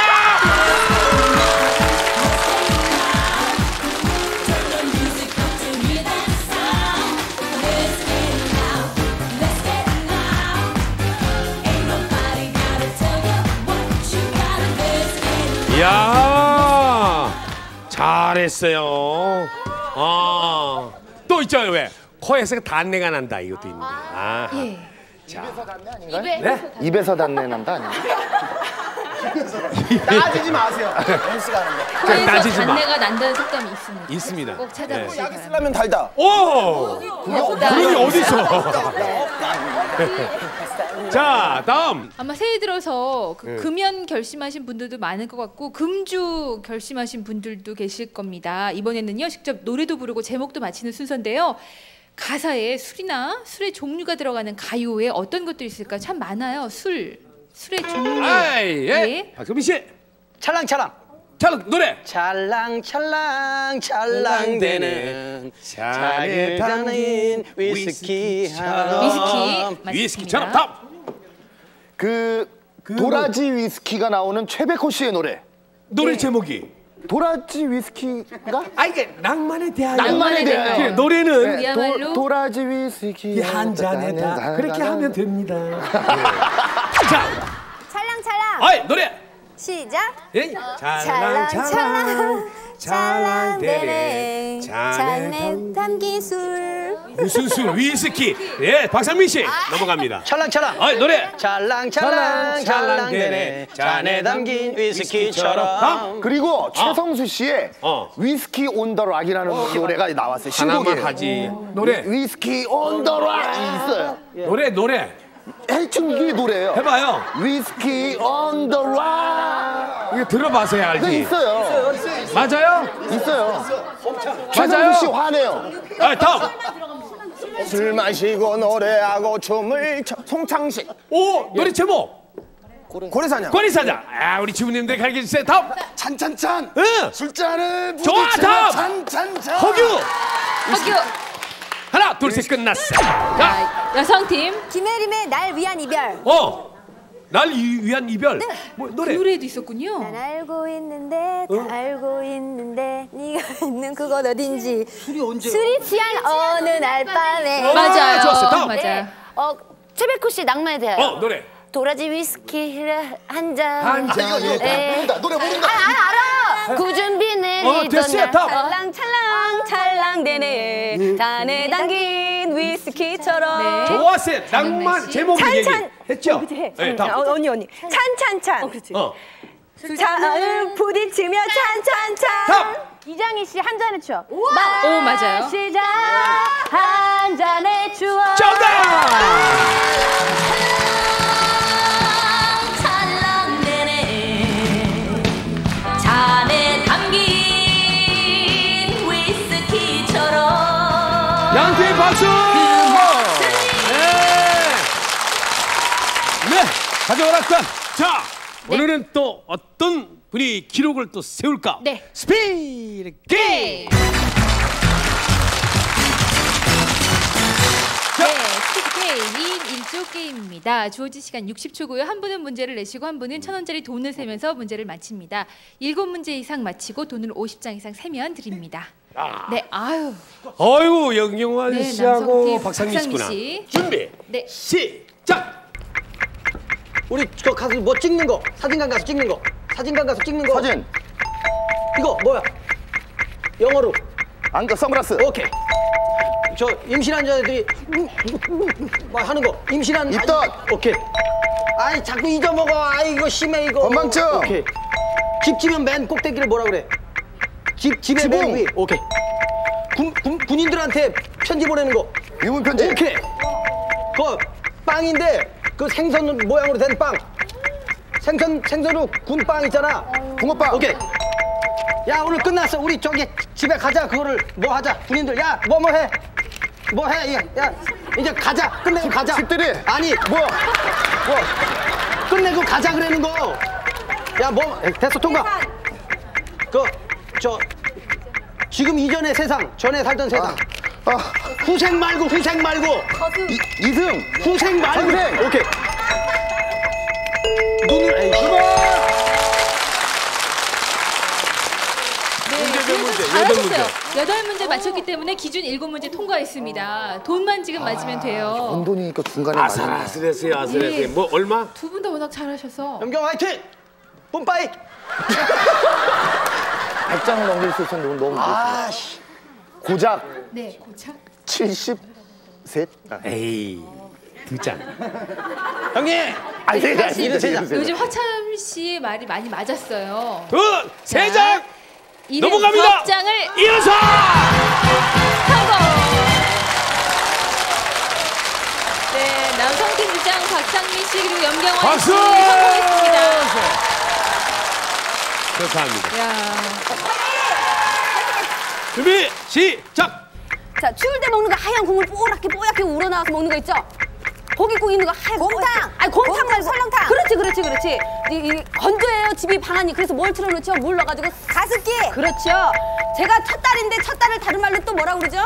이야, 잘했어요. 아, 또 있죠 왜? 코에서 단내가 난다 이것도 있는데. 아, 예. 자, 입에 입에서 단내 난다. 아니야? 따지지 마세요. MC 가는데. 코에서 따지지 마. 단내가 난다는 속담이 있습니다. 있습니다. 꼭 찾아보시기 약이 바랍니다. 쓰려면 달다. 오, 그게 어디 있어? 자, 다음. 아마 새해 들어서 그 네. 금연 결심하신 분들도 많을 것 같고 금주 결심하신 분들도 계실 겁니다. 이번에는요 직접 노래도 부르고 제목도 맞히는 순서인데요. 가사에 술이나 술의 종류가 들어가는 가요에 어떤 것들이 있을까? 참 많아요. 술, 술의 종류. 아이, 예. 박수민 씨, 찰랑찰랑. 자 노래. 찰랑찰랑 찰랑대는 잔에 담긴 위스키처럼. 위스키 맞습니다. 위스키처럼 다음. 그 도라지 위스키가 나오는 최백호 씨의 노래. 노래 제목이. 도라지 위스키가? 아 이게 낭만에 대하여. 낭만에 대하여. 그래, 노래는 네, 그야말로 도, 도라지 위스키 한 잔에다 그렇게 하면 됩니다. 자, 찰랑찰랑. 아이 노래. 시작. 예? 찰랑찰랑 찰랑대네 잔에 담긴 술. 무슨 술 위스키. 예, 박상민 씨 넘어갑니다. 찰랑찰랑. 아이 노래. 찰랑찰랑 찰랑대네 잔에 담긴 위스키처럼. 그리고 최성수 씨의 어. 위스키 온 더 락이라는 노래가 나왔어요. 하나만 신곡이에요. 하지. 노래. 위스키 온 더 락 있어요. 노래 노래. 해충기 노래예요. 해봐요. 위스키 온 더 락. 이거 들어봐서야 네, 알지. 있어요. 맞아요? 있어요. 맞아요? 최성수 씨 화내요. 아 다음. 술 마시고 노래하고 춤을 춰. 송창식. 오 노래 제목. 고래사냥. 권리사장. 아 우리 주부님들 가르쳐 주세요. 다음. 찬찬찬. 응. 술잔을 좋아, 부딪히며 다음. 찬찬찬. 허규. 허규. 하나 둘 셋 끝났어. 자, 자, 여성팀 김혜림의 날 위한 이별. 어. 날 이- 위한 이별. 뭐 그 노래. 노래도 있었군요. 난 알고 있는데 다 알고 있는데 네가 있는 그건 어딘지. 술이 언제? 술이 취한 어느 날 밤에. 맞아요. 좋았어요. 다음. 맞아요. 어 최백호 씨 낭만에 대하여. 어 노래. 도라지 위스키를 한 잔. 한 잔에 네. 모른다. 노래 모른다. 아, 알아 알아. 구준비 내리던 됐어요. 날 다음. 찰랑찰랑 찰랑대네 잔에 담긴 위스키처럼. 네. 좋았어요. 낭만 씨. 제목 찬찬. 얘기했죠. 그치 해. 네, 어, 다음. 언니 언니. 찬찬찬. 어, 그렇지. 어. 잔을 부딪히며 찬찬찬. 다음. 이장희 씨 한 잔의 추억. 오, 맞아요. 마시자 한 잔의 추억. 정답. 잔에 담긴 양팀 박수! 네. 네, 가져오라 건. 자, 네. 오늘은 또 어떤 분이 기록을 또 세울까? 네. 스피드 게임! 네, 스피드 게임 이 인 일 조 게임입니다. 주어진 시간 육십 초고요. 한 분은 문제를 내시고 한 분은 천 원짜리 돈을 세면서 문제를 맞힙니다. 일곱 문제 이상 맞히고 돈을 오십 장 이상 세면 드립니다. 네, 아유. 어이구, 영경환 네, 씨하고 남성팀 박상민 박상민 씨구나. 씨. 준비, 네. 시작! 우리 저 가서 뭐 찍는 거 사진관 가서 찍는 거 사진관 가서 찍는 거 사진. 이거 뭐야 영어로 안경, 선글라스. 오케이 저 임신한 여자들이 막 하는 거 임신한 입덧. 아이, 오케이 아이 자꾸 잊어먹어 아이 이거 심해 이거 건망증. 오케이 집 지면 맨 꼭대기를 뭐라 그래 집 집에 지붕. 맨 위 오케이 군, 군 군인들한테 편지 보내는 거 유문 편지. 오케이 그 빵인데 그 생선 모양으로 된 빵 생선 생선으로 군 빵 있잖아 붕어빵. 오케이 야 오늘 끝났어 우리 저기 집에 가자 그거를 뭐 하자 군인들 야 뭐 뭐 해 뭐 해 야, 야 이제 가자 끝내고 가자 집들이. 아니 뭐 뭐 끝내고 가자 그러는 거 야 뭐 됐어 통과 그 저 지금 이전의 세상 전에 살던 세상 아, 후생 말고 후생 말고 이, 이승. 후생 말고 선생. 오케이 눈을 에이 네, 문제 몇 그래도 문제? 잘하셨어요. 여덟 문제. 여덟 문제 맞췄기 때문에 기준 일곱 문제 통과했습니다. 돈만 지금 맞으면 돼요. 혼돈이니까 중간에 맞네. 아슬아슬했어요, 아슬아슬했어요. 예. 뭐 얼마? 두 분 다 워낙 잘하셔서. 염경 화이팅 뿜빠이 백 장을 넘길 수 있었는데 오늘 너무 못했어. 아씨 고작 네, 고참. 칠십삼. 에이, 두 장. 형님 아니, 네, 네, 이름 세 장. 요즘 화참 씨의 말이 많이 맞았어요. 두, 세 장! 이름 넘어갑니다! 석 장을 이어서! 성공! 네, 남성팀 두 장 박상민 씨 그리고 염경원 씨 박수! 성공했습니다. 축하합니다. 야, 준비, 시작! 자, 추울 때 먹는 거 하얀 국물 뽀얗게 뽀얗게 우러나와서 먹는 거 있죠? 고기 국 있는 거 하얀 곰탕! 아니 곰탕 말고 설렁탕! 그렇지 그렇지 그렇지 이, 이 건조해요 집이 방안이 그래서 뭘 틀어놓죠? 물 넣어가지고 가습기! 그렇죠 제가 첫 딸인데 첫 딸을 다른 말로 또 뭐라 그러죠?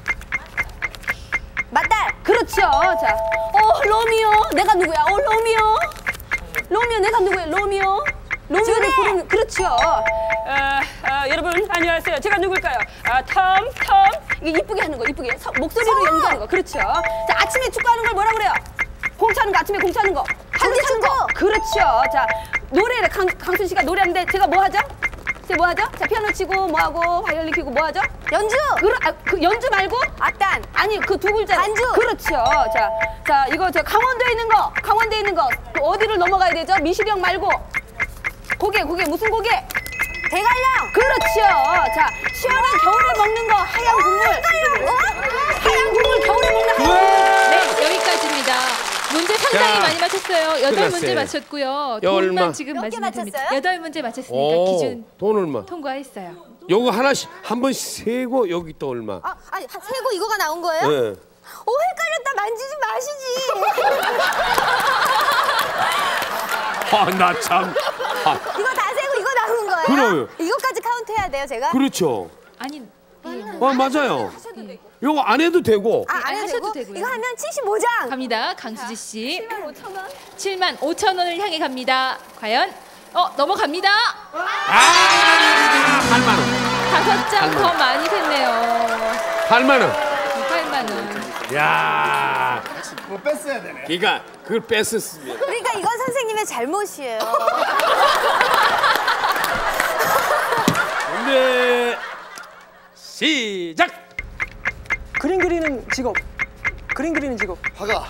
맏딸! 그렇죠 자, 어 로미오 내가 누구야? 어 로미오 로미오 내가 누구야? 로미오 로미오를 부르는 그렇죠 아, 아, 여러분 안녕하세요 제가 누굴까요? 아, 톰, 톰 이게 이쁘게 하는 거 이쁘게 서, 목소리로 연기하는 거 그렇죠 자 아침에 축구하는 걸 뭐라 그래요? 공차는 거 아침에 공차는 거 한디 차는 거 그렇죠 자 노래를 강, 강순 씨가 노래하는데 제가 뭐 하죠? 제가 뭐 하죠? 자 피아노 치고 뭐 하고 바이올린 피고 뭐 하죠? 연주 그, 아, 그 연주 말고 악단 아니 그 두 글자 반주 그렇죠 자, 자 이거 저 강원도에 있는 거 강원도에 있는 거 그 어디를 넘어가야 되죠? 미시령 말고 고개 고개 무슨 고개? 대관령 그렇죠 자 시원한 겨울에 먹는 거 하얀 국물 어? 하얀 국물 겨울에 먹는 하얀 네, 여기까지입니다. 문제 상당히 자, 많이 맞췄어요. 여덟 끝났어요. 문제 맞췄고요. 여 얼마? 돈만 지금 몇 개 맞으면 됩니다. 맞췄어요? 여덟 문제 맞췄으니까 오, 기준 돈 얼마? 통과했어요. 요거 하나씩 한 번씩 세고 여기 또 얼마? 아, 아니 세고 이거가 나온 거예요? 네. 오 헷갈렸다 만지지 마시지 아, 나 참. 아, 이거 다 세고 이거 나오는 거예요? 그래요. 이거까지 카운트해야 돼요 제가? 그렇죠. 아니, 예. 아, 맞아요. 요거 안 해도 되고. 아, 안 아니, 해도 하셔도 되고? 되고요. 이거 하면 칠십오 장 갑니다. 강수지 씨. 칠만 오천 원 칠만 오천 원을 향해 갑니다. 과연? 어, 넘어갑니다. 아, 팔만 원. 다섯 장 더 많이 샜네요. 팔만 원. 팔만 원. 야. 뭐 뺐어야 되네. 그러니까 그걸 뺐었으면. 그러니까 이건 선생님의 잘못이에요 문제 시작. 그림 그리는 직업. 그림 그리는 직업. 화가.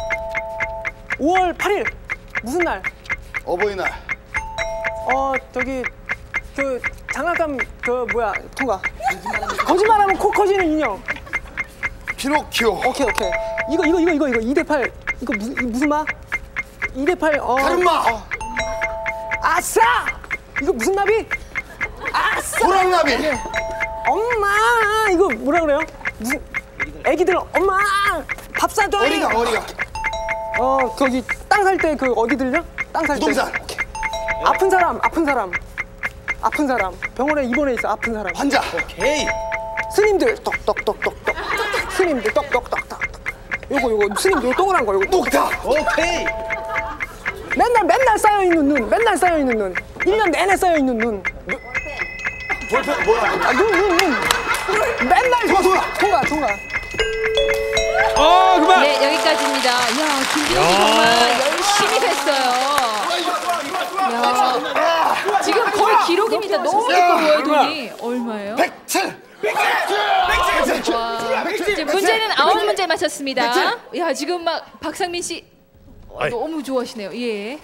오월 팔일 무슨 날? 어버이날. 어 저기 그 장난감 그 뭐야 통과. 거짓말하면 코 커지는 인형. 피노키오. 오케이 오케이. 이거 이거 이거 이거 이거 이 대 팔. 이거 무슨 이 무슨 마? 이 대 팔. 어. 가르마. 아싸! 이거 무슨 나비? 아싸! 호랑나비. 엄마 이거 뭐라 그래요? 무슨 애기들 엄마 밥 사줘. 어디가 어디가? 어 거기 땅 살 때 그 어디 들려? 땅 살 때. 부동산. 아픈 사람 아픈 사람 아픈 사람 병원에 입원해 있어 아픈 사람. 환자. 오케이. 스님들 똑똑똑똑똑. 스님들 똑똑똑똑. 요거 요거 스님들 요거 동그란 거 요거 똑딱. 오케이. 맨날 맨날 쌓여 있는 눈. 맨날 쌓여 있는 눈. 일 년 내내 쌓여 있는 눈. 볼펜 뭐야? 아, 눈, 눈, 눈. 맨날 통과, 통과. 통과, 통과. 어 그만. 네, 여기까지입니다. 이야, 김기록이 정말 열심히 됐어요. 야, 지금 거의 기록입니다. 너무 예뻐 보여요, 돈이. 얼마예요? 백칠. 백칠. 와, 이제 문제는 아홉 문제 맞췄습니다. 야, 지금 막 박상민 씨 와, 너무 좋아하시네요. 예.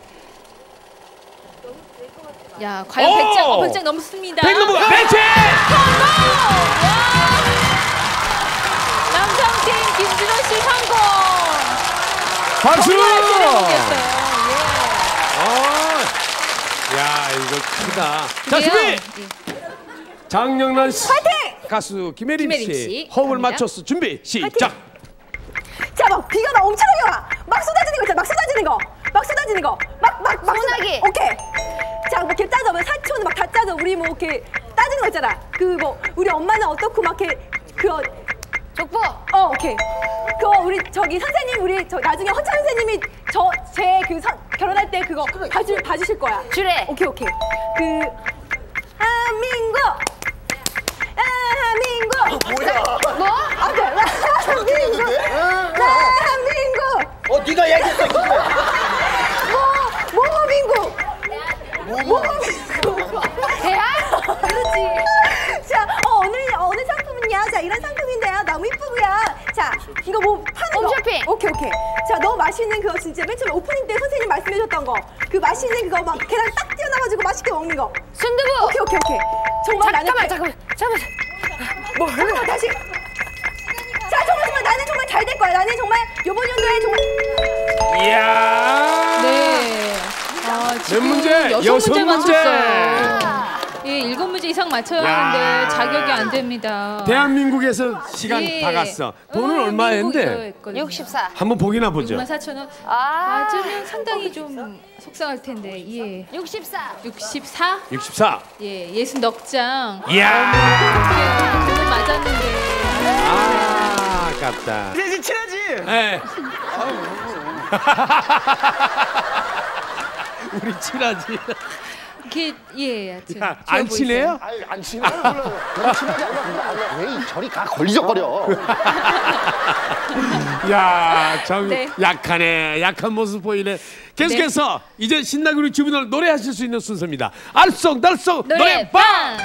야, 과연 오! 백 장, 어, 백 장 넘습니다. 백 넘어. 백칠. 남성팀 김준호 씨 성공. 박수. 정말 제목이었어요. 어. 야 이거 크다. 자 그래요? 준비. 예. 장영란 씨. 가수 김혜림, 김혜림 씨. 씨. 호흡을 갑니다. 맞췄어. 준비 시작. 자, 막 비가 막 엄청나게 와. 막 쏟아지는 거 있잖아. 막 쏟아지는 거. 막 쏟아지는 거. 막 막 막 소나기. 오케이. 자, 막 이렇게 따져. 막 사촌 막 다 따져. 우리 뭐 이렇게 따지는 거 있잖아. 그 뭐 우리 엄마는 어떻고 막 이렇게 그 족보. 어, 오케이. 그거 우리 저기 선생님 우리 저 나중에 허찬 선생님이 저 제 그 결혼할 때 그거 봐주 봐주실 거야. 주례. 오케이 오케이. 그 한민국. 한민국. 뭐야? 뭐? 아, 네. 한민국. 한민국. 어 네가 얘기했어. 뭐 모모민국. 모모민국. 대학? 그렇지. 자, 어, 오늘 어느 상품은요? 자, 이런 상품인데요. 너무 이쁘고요. 자, 이거 뭐 파는 거. 홈쇼핑. 오케이, 오케이. 자, 너무 맛있는 그거 진짜 맨 처음에 오프닝 때 선생님 말씀해줬던 거. 그 맛있는 그거 막 계란 딱 띄어놔가지고 맛있게 먹는 거. 순두부. 오케이, 오케이, 오케이. 정말 잠깐만, 나는 잠깐만, 잠깐만. 뭐 잠깐만 다시. 자, 정말 정말 나는 정말 잘 될 거야. 나는 정말 이번 연도에 정말. 이야. 네. 아, 지금 문제? 여섯 여섯 문제 문제. 맞췄어요. 예, 일곱 문제 이상 맞춰야 야. 하는데 자격이 안 됩니다. 대한민국에서 시간 예. 다 갔어. 돈은 어, 얼마인데? 미국이거든요. 육십사. 한번 보기나 보죠. 육만 사천 원. 아. 맞으면 상당히 좀 속상할 텐데. 예. 육십사. 육십사? 육십사. 예, 예순 넉 장. 이야. 돈은 맞았는데. 아, 아깝다. 이제 친하지. 예. 우리 친하지. 이렇게 예, 하여튼 야, 좋아 안 보이세요. 친해요? 아니 안 친해. 너무 친하지 않아. 왜 저리 가 걸리적거려. 야, 참 네. 약하네. 약한 모습 보이네. 계속해서 이제 신나게 우리 주민들 노래하실 수 있는 순서입니다. 알쏭달쏭 노래방. 노래방.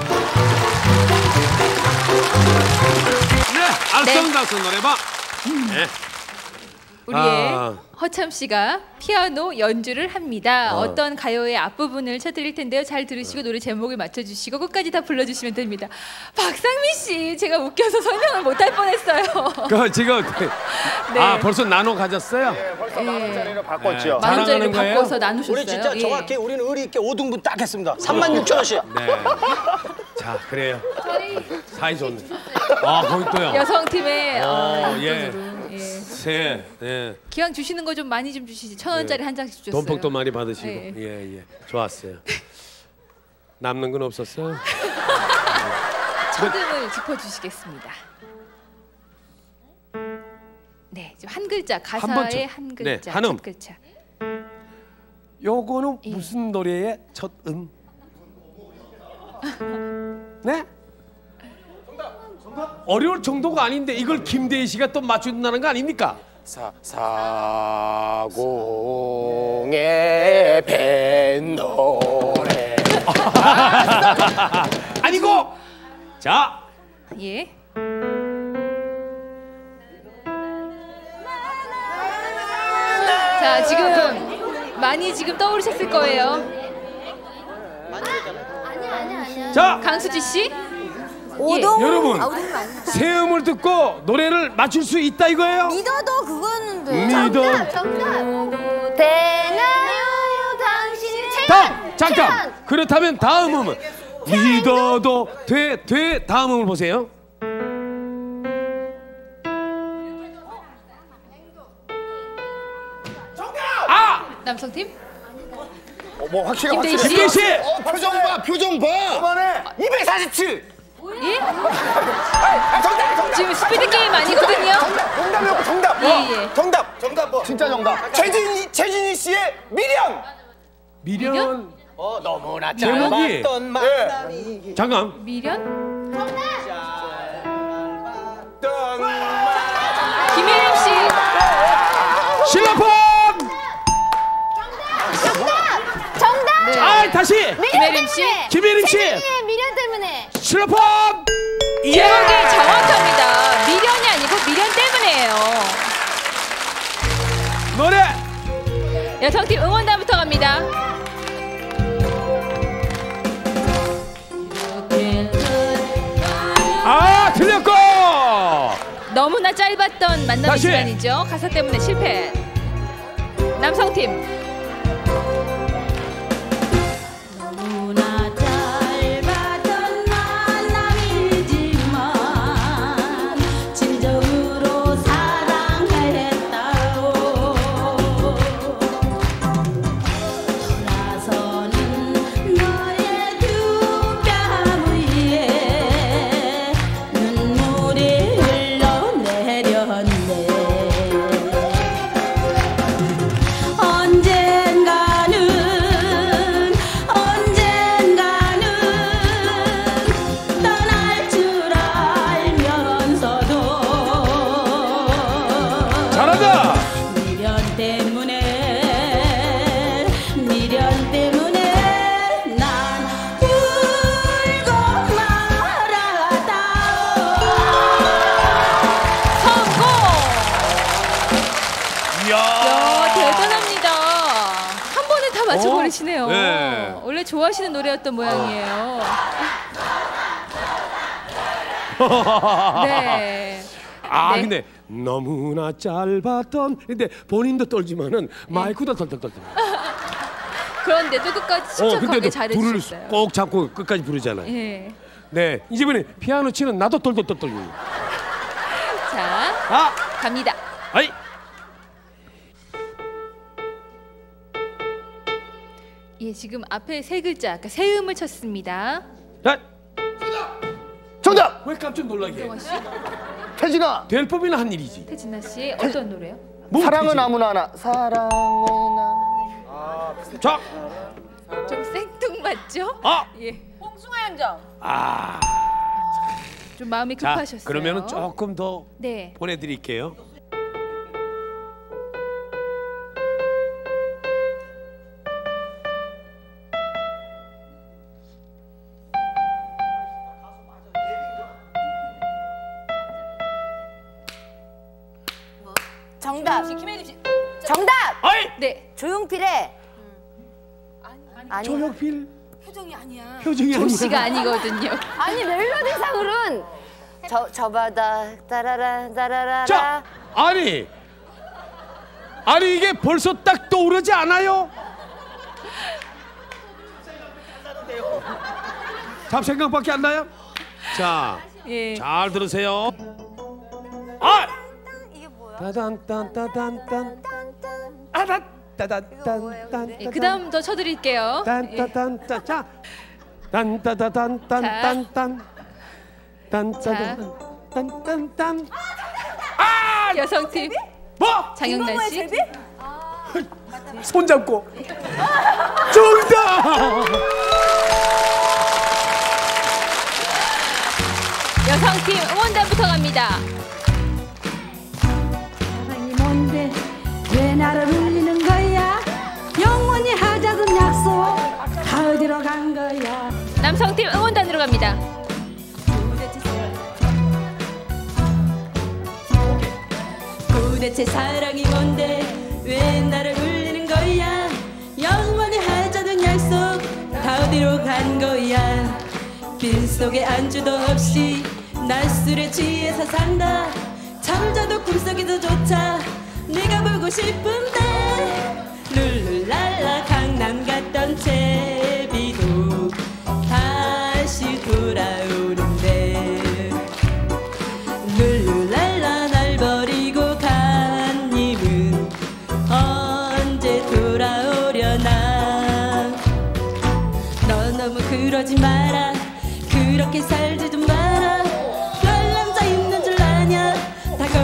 네, 알쏭달쏭 노래방. 네. 우리의 아. 허참 씨가 피아노 연주를 합니다. 어. 떤 가요의 앞부분을 쳐드릴 텐데요. 잘 들으시고 노래 제목을 맞춰주시고 끝까지 다 불러주시면 됩니다. 박상민 씨, 제가 웃겨서 설명을 못할 뻔했어요. 그 지금 네. 아 벌써 나눠 가졌어요? 벌써 만 원짜리로 바꿨죠. 만 원짜리를 자랑하는 거예요? 바꿔서 나누셨어요. 우리 진짜 예. 정확히 우리는 의리 있게 오 등분 딱 했습니다. 삼만 육천 원씩. 네. 자 그래요. 사이 좋네. 아 거기 또요. 여성팀의 어, 어, 예. 용돈으로, 예. 세. 예. 기왕 주시는 거 좀 많이 좀 주시지. 천 원짜리 한 장씩 주셨어요. 돈복도 많이 받으시고. 예. 예 예. 좋았어요. 남는 건 없었어요? 초등을 짚어주시겠습니다. 네, 지금 한 글자 번 가사의 쳐. 한 네, 글자, 한음. 첫 글자. 요거는 예. 무슨 노래의 첫 음? 네? 어려울 정도가 아닌데 이걸 김대희 씨가 또 맞춘다는 거 아닙니까? 사 사공의 뱃노래. 아니고 자 예. 자, 지금 많이 지금 떠오르셨을 거예요. 자, 강수지 씨? 오동. 여러분 아, 오동은 아니야. 세음을 듣고 노래를 맞출 수 있다 이거예요? 믿어도 그거는 믿어. 정답. 되나요 당신이 다음 잠깐 그렇다면 다음 음은 믿어도 돼 돼 다음 음을 보세요. 남성팀? 어, 뭐 확실해 김대희 확실해. 씨. 김대희 씨. 어, 표정 봐 표정 봐. 그만해. 이백사십칠. 예? 아, 정답, 정답. 지금 스피드 게임 아니거든요. 정답, 정답이었고 정답. 예, 어, 예. 정답, 정답 뭐. 진짜 정답. 최진희, 최진희 씨의 미련. 미련. 어 너무나 제목이. 짧았던 만남이 잠깐. 미련? 떤 김혜림 씨. 실로폰. 정답! 네. 아 다시. 김혜림 씨. 김혜림 씨. 최진희의 미련 때문에. 실로폰. 예. 제목이 정확합니다. 미련이 아니고 미련 때문에요. 노래. 여성팀 응원단부터 갑니다. 아 틀렸고. 너무나 짧았던 만남의 다시. 시간이죠. 가사 때문에 실패. 남성팀. 너무나 짧았던 만남이지만 진정으로 사랑했다오. 돌아서는 너의 두 뺨 위에 눈물이 흘러내렸네. 언젠가는 언젠가는 떠날 줄 알면서도 잘한다. 미련 때문에 미련 때문에 난 울고 말았다. 성공! 이야. 야, 대단합니다. 한 번에 다 맞춰버리시네요. 네. 원래 좋아하시는 노래였던 모양이에요. 네. 아 네. 근데 너무나 짧았던. 근데 본인도 떨지만은 마이크도 덜덜덜. 그런데도 끝까지 침착하게 근데도 불을 잘해주셨어요. 꼭 잡고 끝까지 부르잖아요. 예. 네 이번에 피아노 치는 나도 덜덜덜덜. 자, 아 갑니다. 아이. 예, 지금 앞에 세 글자, 아까 세 음을 쳤습니다. 자, 정답. 왜 깜짝 놀라게? 정화 씨, 태진아. 될 법이나 한 일이지. 태진아 씨, 어떤 노래요? 뭐 사랑은 태진? 아무나 하나. 사랑은 자, 좀 생뚱맞죠? 아, 예, 홍승아 양정. 아. 좀 마음이 자, 급하셨어요. 그러면은 조금 더 네. 보내드릴게요. 정답. 김혜림 씨. 정답. 아이, 네. 조용필의 아니 조용필 표정이 아니야. 표정이 아니야. 조씨가 아니거든요. 아니 멜로디상으로는 저 저 바다 따라라 따라라라. 자, 아니, 아니 이게 벌써 딱 떠오르지 않아요? 잡생각밖에 안 나요? 자, 예. 잘 들으세요. 아, 이게 뭐야? 따단딴따단딴, 아단 따단딴딴. 예, 그다음 더 쳐드릴게요. 예. 딴따단따. 자, 딴따다단딴딴딴, 딴따단딴딴딴. 아, 여성팀 뭐? 장영란 씨. 손 잡고. 정답. 여성팀 응원단부터 갑니다. 사랑이 뭔데 왜 나를 울리는 거야? 영원히 하자던 약속 다 어디로 간 거야? 남성팀 응원단으로 갑니다. 도대체 사랑이 뭔데 왜 나를 울리는 거야? 영원히 하자던 약속 다 어디로 간 거야? 빈속에 안주도 없이 낮술에 취해서 산다. 잠자도 꿈속에서조차 네가 보고 싶은데 룰루랄라 강남 갔던 제비도 다시 돌아오는데 룰루랄라 날 버리고 간 님은 언제 돌아오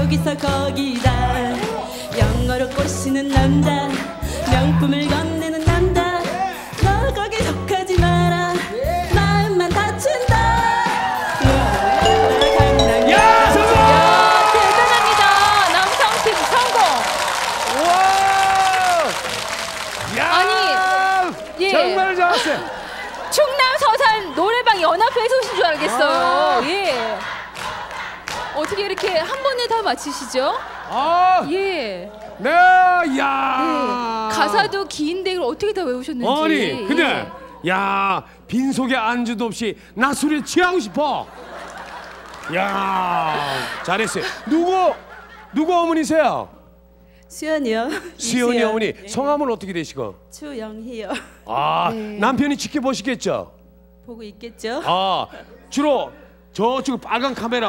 여기서 거기다 영어로 꼬시는 남자 명품을 건네는 남자 너 거기 속하지 마라 마음만 다친다. 야, 성공! 야, 대단합니다. 남성팀 성공. 와! 야! 아니, 예. 정말 잘했어요. 충남 서산 노래방 연합회에서 오신 줄 알겠어요. 예. 어떻게 이렇게 한 번에 다 맞히시죠? 아, 예. 네, 야. 네. 가사도 긴데 이걸 어떻게 다 외우셨는지. 아니, 근데 예. 야, 빈속에 안주도 없이 나 술에 취하고 싶어. 야, 잘했어요. 누구 누구 어머니세요? 수연이요. 수연이 이수연. 어머니. 네. 성함은 어떻게 되시고? 추영희요. 아, 네. 남편이 지켜보시겠죠? 보고 있겠죠? 아, 주로 저쪽 빨간 카메라.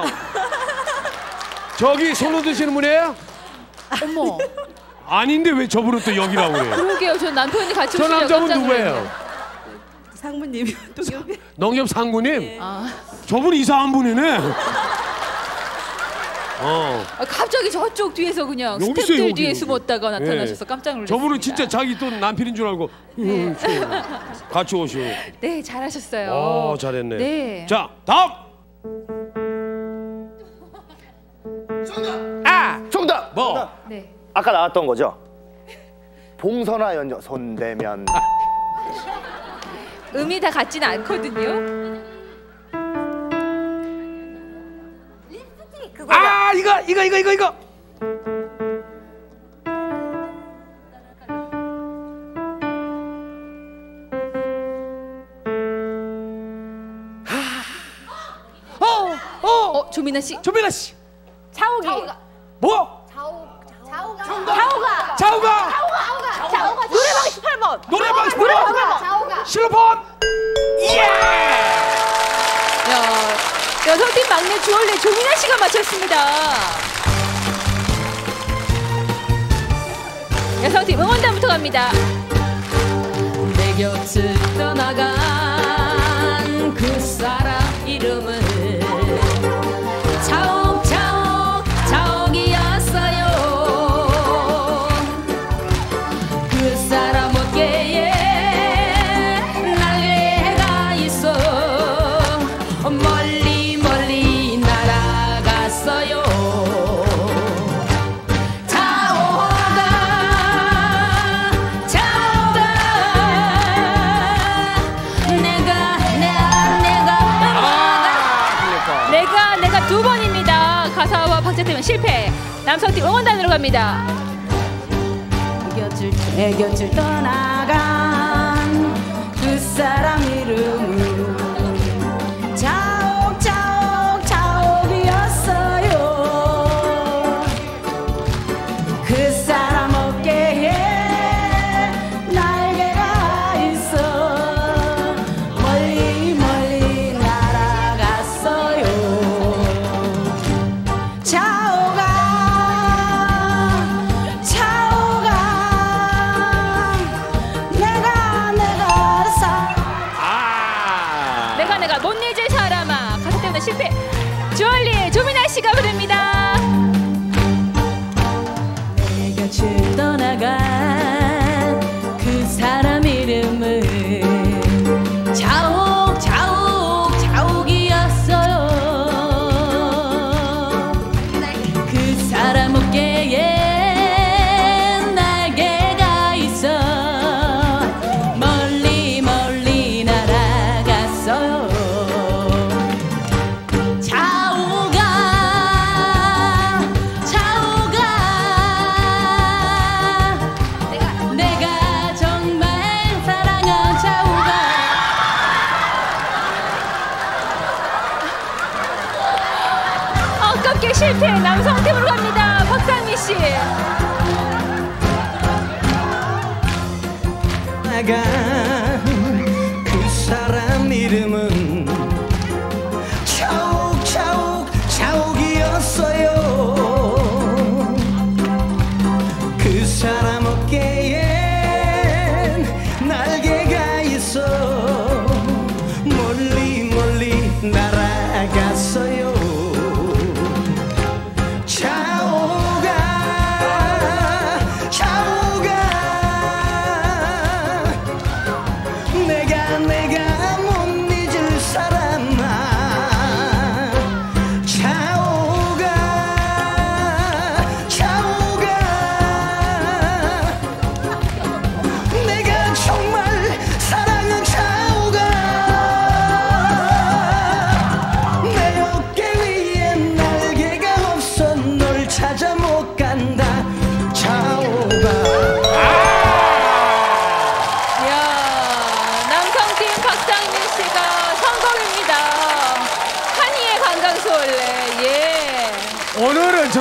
저기 손을 드시는 분이에요? 어머. 아닌데 왜 저분은 또 여기라고 그래요? 그러게요. 저 남편이 같이 저 오시면 남자분 깜짝 누구예요? 놀랐네요. 상무님이요. 동엽이. 농협 상구님? 네. 아, 저분 이상한 분이네. 어. 아, 갑자기 저쪽 뒤에서 그냥 여기 있어요, 스태프들 여기, 뒤에 여기. 숨었다가 나타나셔서 네. 깜짝 놀랐습니다. 저분은 진짜 자기 또 남편인 줄 알고 음, 저, 같이 오시오. 네, 잘하셨어요. 어, 잘했네. 네. 자, 다음. 아, 정답. 뭐? 네. 아까 나왔던 거죠. 봉선화 연정 손대면. 음이 다 같지는 않거든요. 아, 이거 이거 이거 이거 이거. 어, 어, 어, 조민아 씨. 조민아 씨. 차오기. 뭐? 좌우가. 자우가. 좌우가. 노래방 십팔 번. 노래방 노래방 십팔 번. 십팔 번. 실로폰. 예! 야, 여성팀 막내 주얼리 조민아 씨가 맞췄습니다. 여성팀 응원단부터 갑니다. 내 곁을 떠나간 그 사람 이름은 차옥차옥 차옥이었어요. 그 사람 어깨에 날개가 있어 멀리 멀리 날아갔어요. 차오가 차오가 내가 내가 내가 내가 내가 두 번입니다. 가사와 박자팀은 실패. 남성팀 응원단으로 갑니다. 곁을 내 곁을 떠나간 그 사람 이름은 차옥차옥 차옥이었어요. 그 사람 어깨에 날개가 있어 멀리 멀리 날아갔어요. 차오가 차오가 내가 내가 사 아,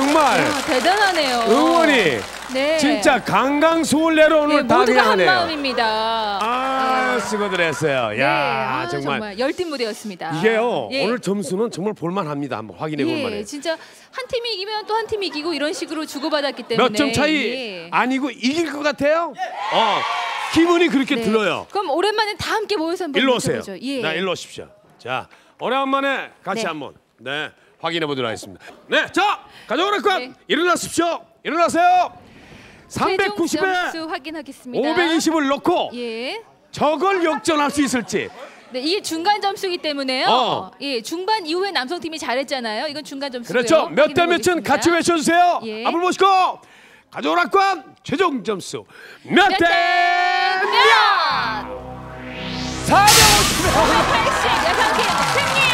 정말 아, 대단하네요. 응원이 네. 진짜 강강수월 내로 오늘 네, 다 모두가 한 그냥하네요. 마음입니다. 아, 수고들 했어요. 네, 야, 아, 정말. 정말 열띤 무대였습니다. 이게요. 예. 오늘 점수는 정말 볼만합니다. 한번 확인해 볼 예, 만해요. 진짜 한 팀이 이기면 또 한 팀이 이기고 이런 식으로 주고받았기 때문에 몇 점 차이 예. 아니고 이길 것 같아요? 어. 기분이 그렇게 네. 들어요. 그럼 오랜만에 다 함께 모여서 한번 일로 오세요. 맞춰보죠. 예. 네, 일로 오십시오. 자, 오랜만에 같이 네. 한번 네, 확인해 보도록 하겠습니다. 네, 자, 가져오라고 네. 일어나십시오. 일어나세요. 최종 삼백구십에 점수 확인하겠습니다. 오백이십을 넣고 예. 저걸 역전할 수 있을지. 네, 이게 중간 점수이기 때문에요. 어. 예, 중반 이후에 남성 팀이 잘했잖아요. 이건 중간 점수고요. 그렇죠. 몇 대 몇은 같이 외쳐주세요. 예. 앞을 보시고 가져오라고 최종 점수 몇 몇 대 대 몇? 몇? 사백오십. 오백팔십 여성팀 승리!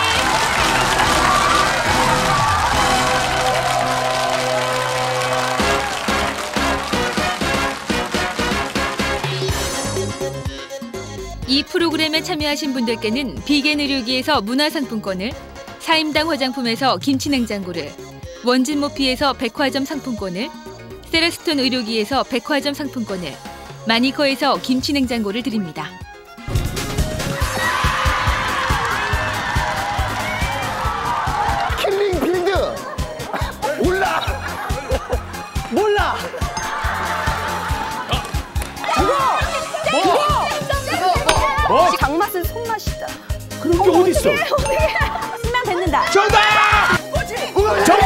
이 프로그램에 참여하신 분들께는 비겐 의료기에서 문화상품권을, 사임당 화장품에서 김치냉장고를, 원진 모피에서 백화점 상품권을, 세레스톤 의료기에서 백화점 상품권을, 마니커에서 김치냉장고를 드립니다. 킬링 필드 올라. 몰라. 뭐? 장맛은 손맛이다. 그런 게 어디 있어? 쓰면 뱉는다. 정답! 정답!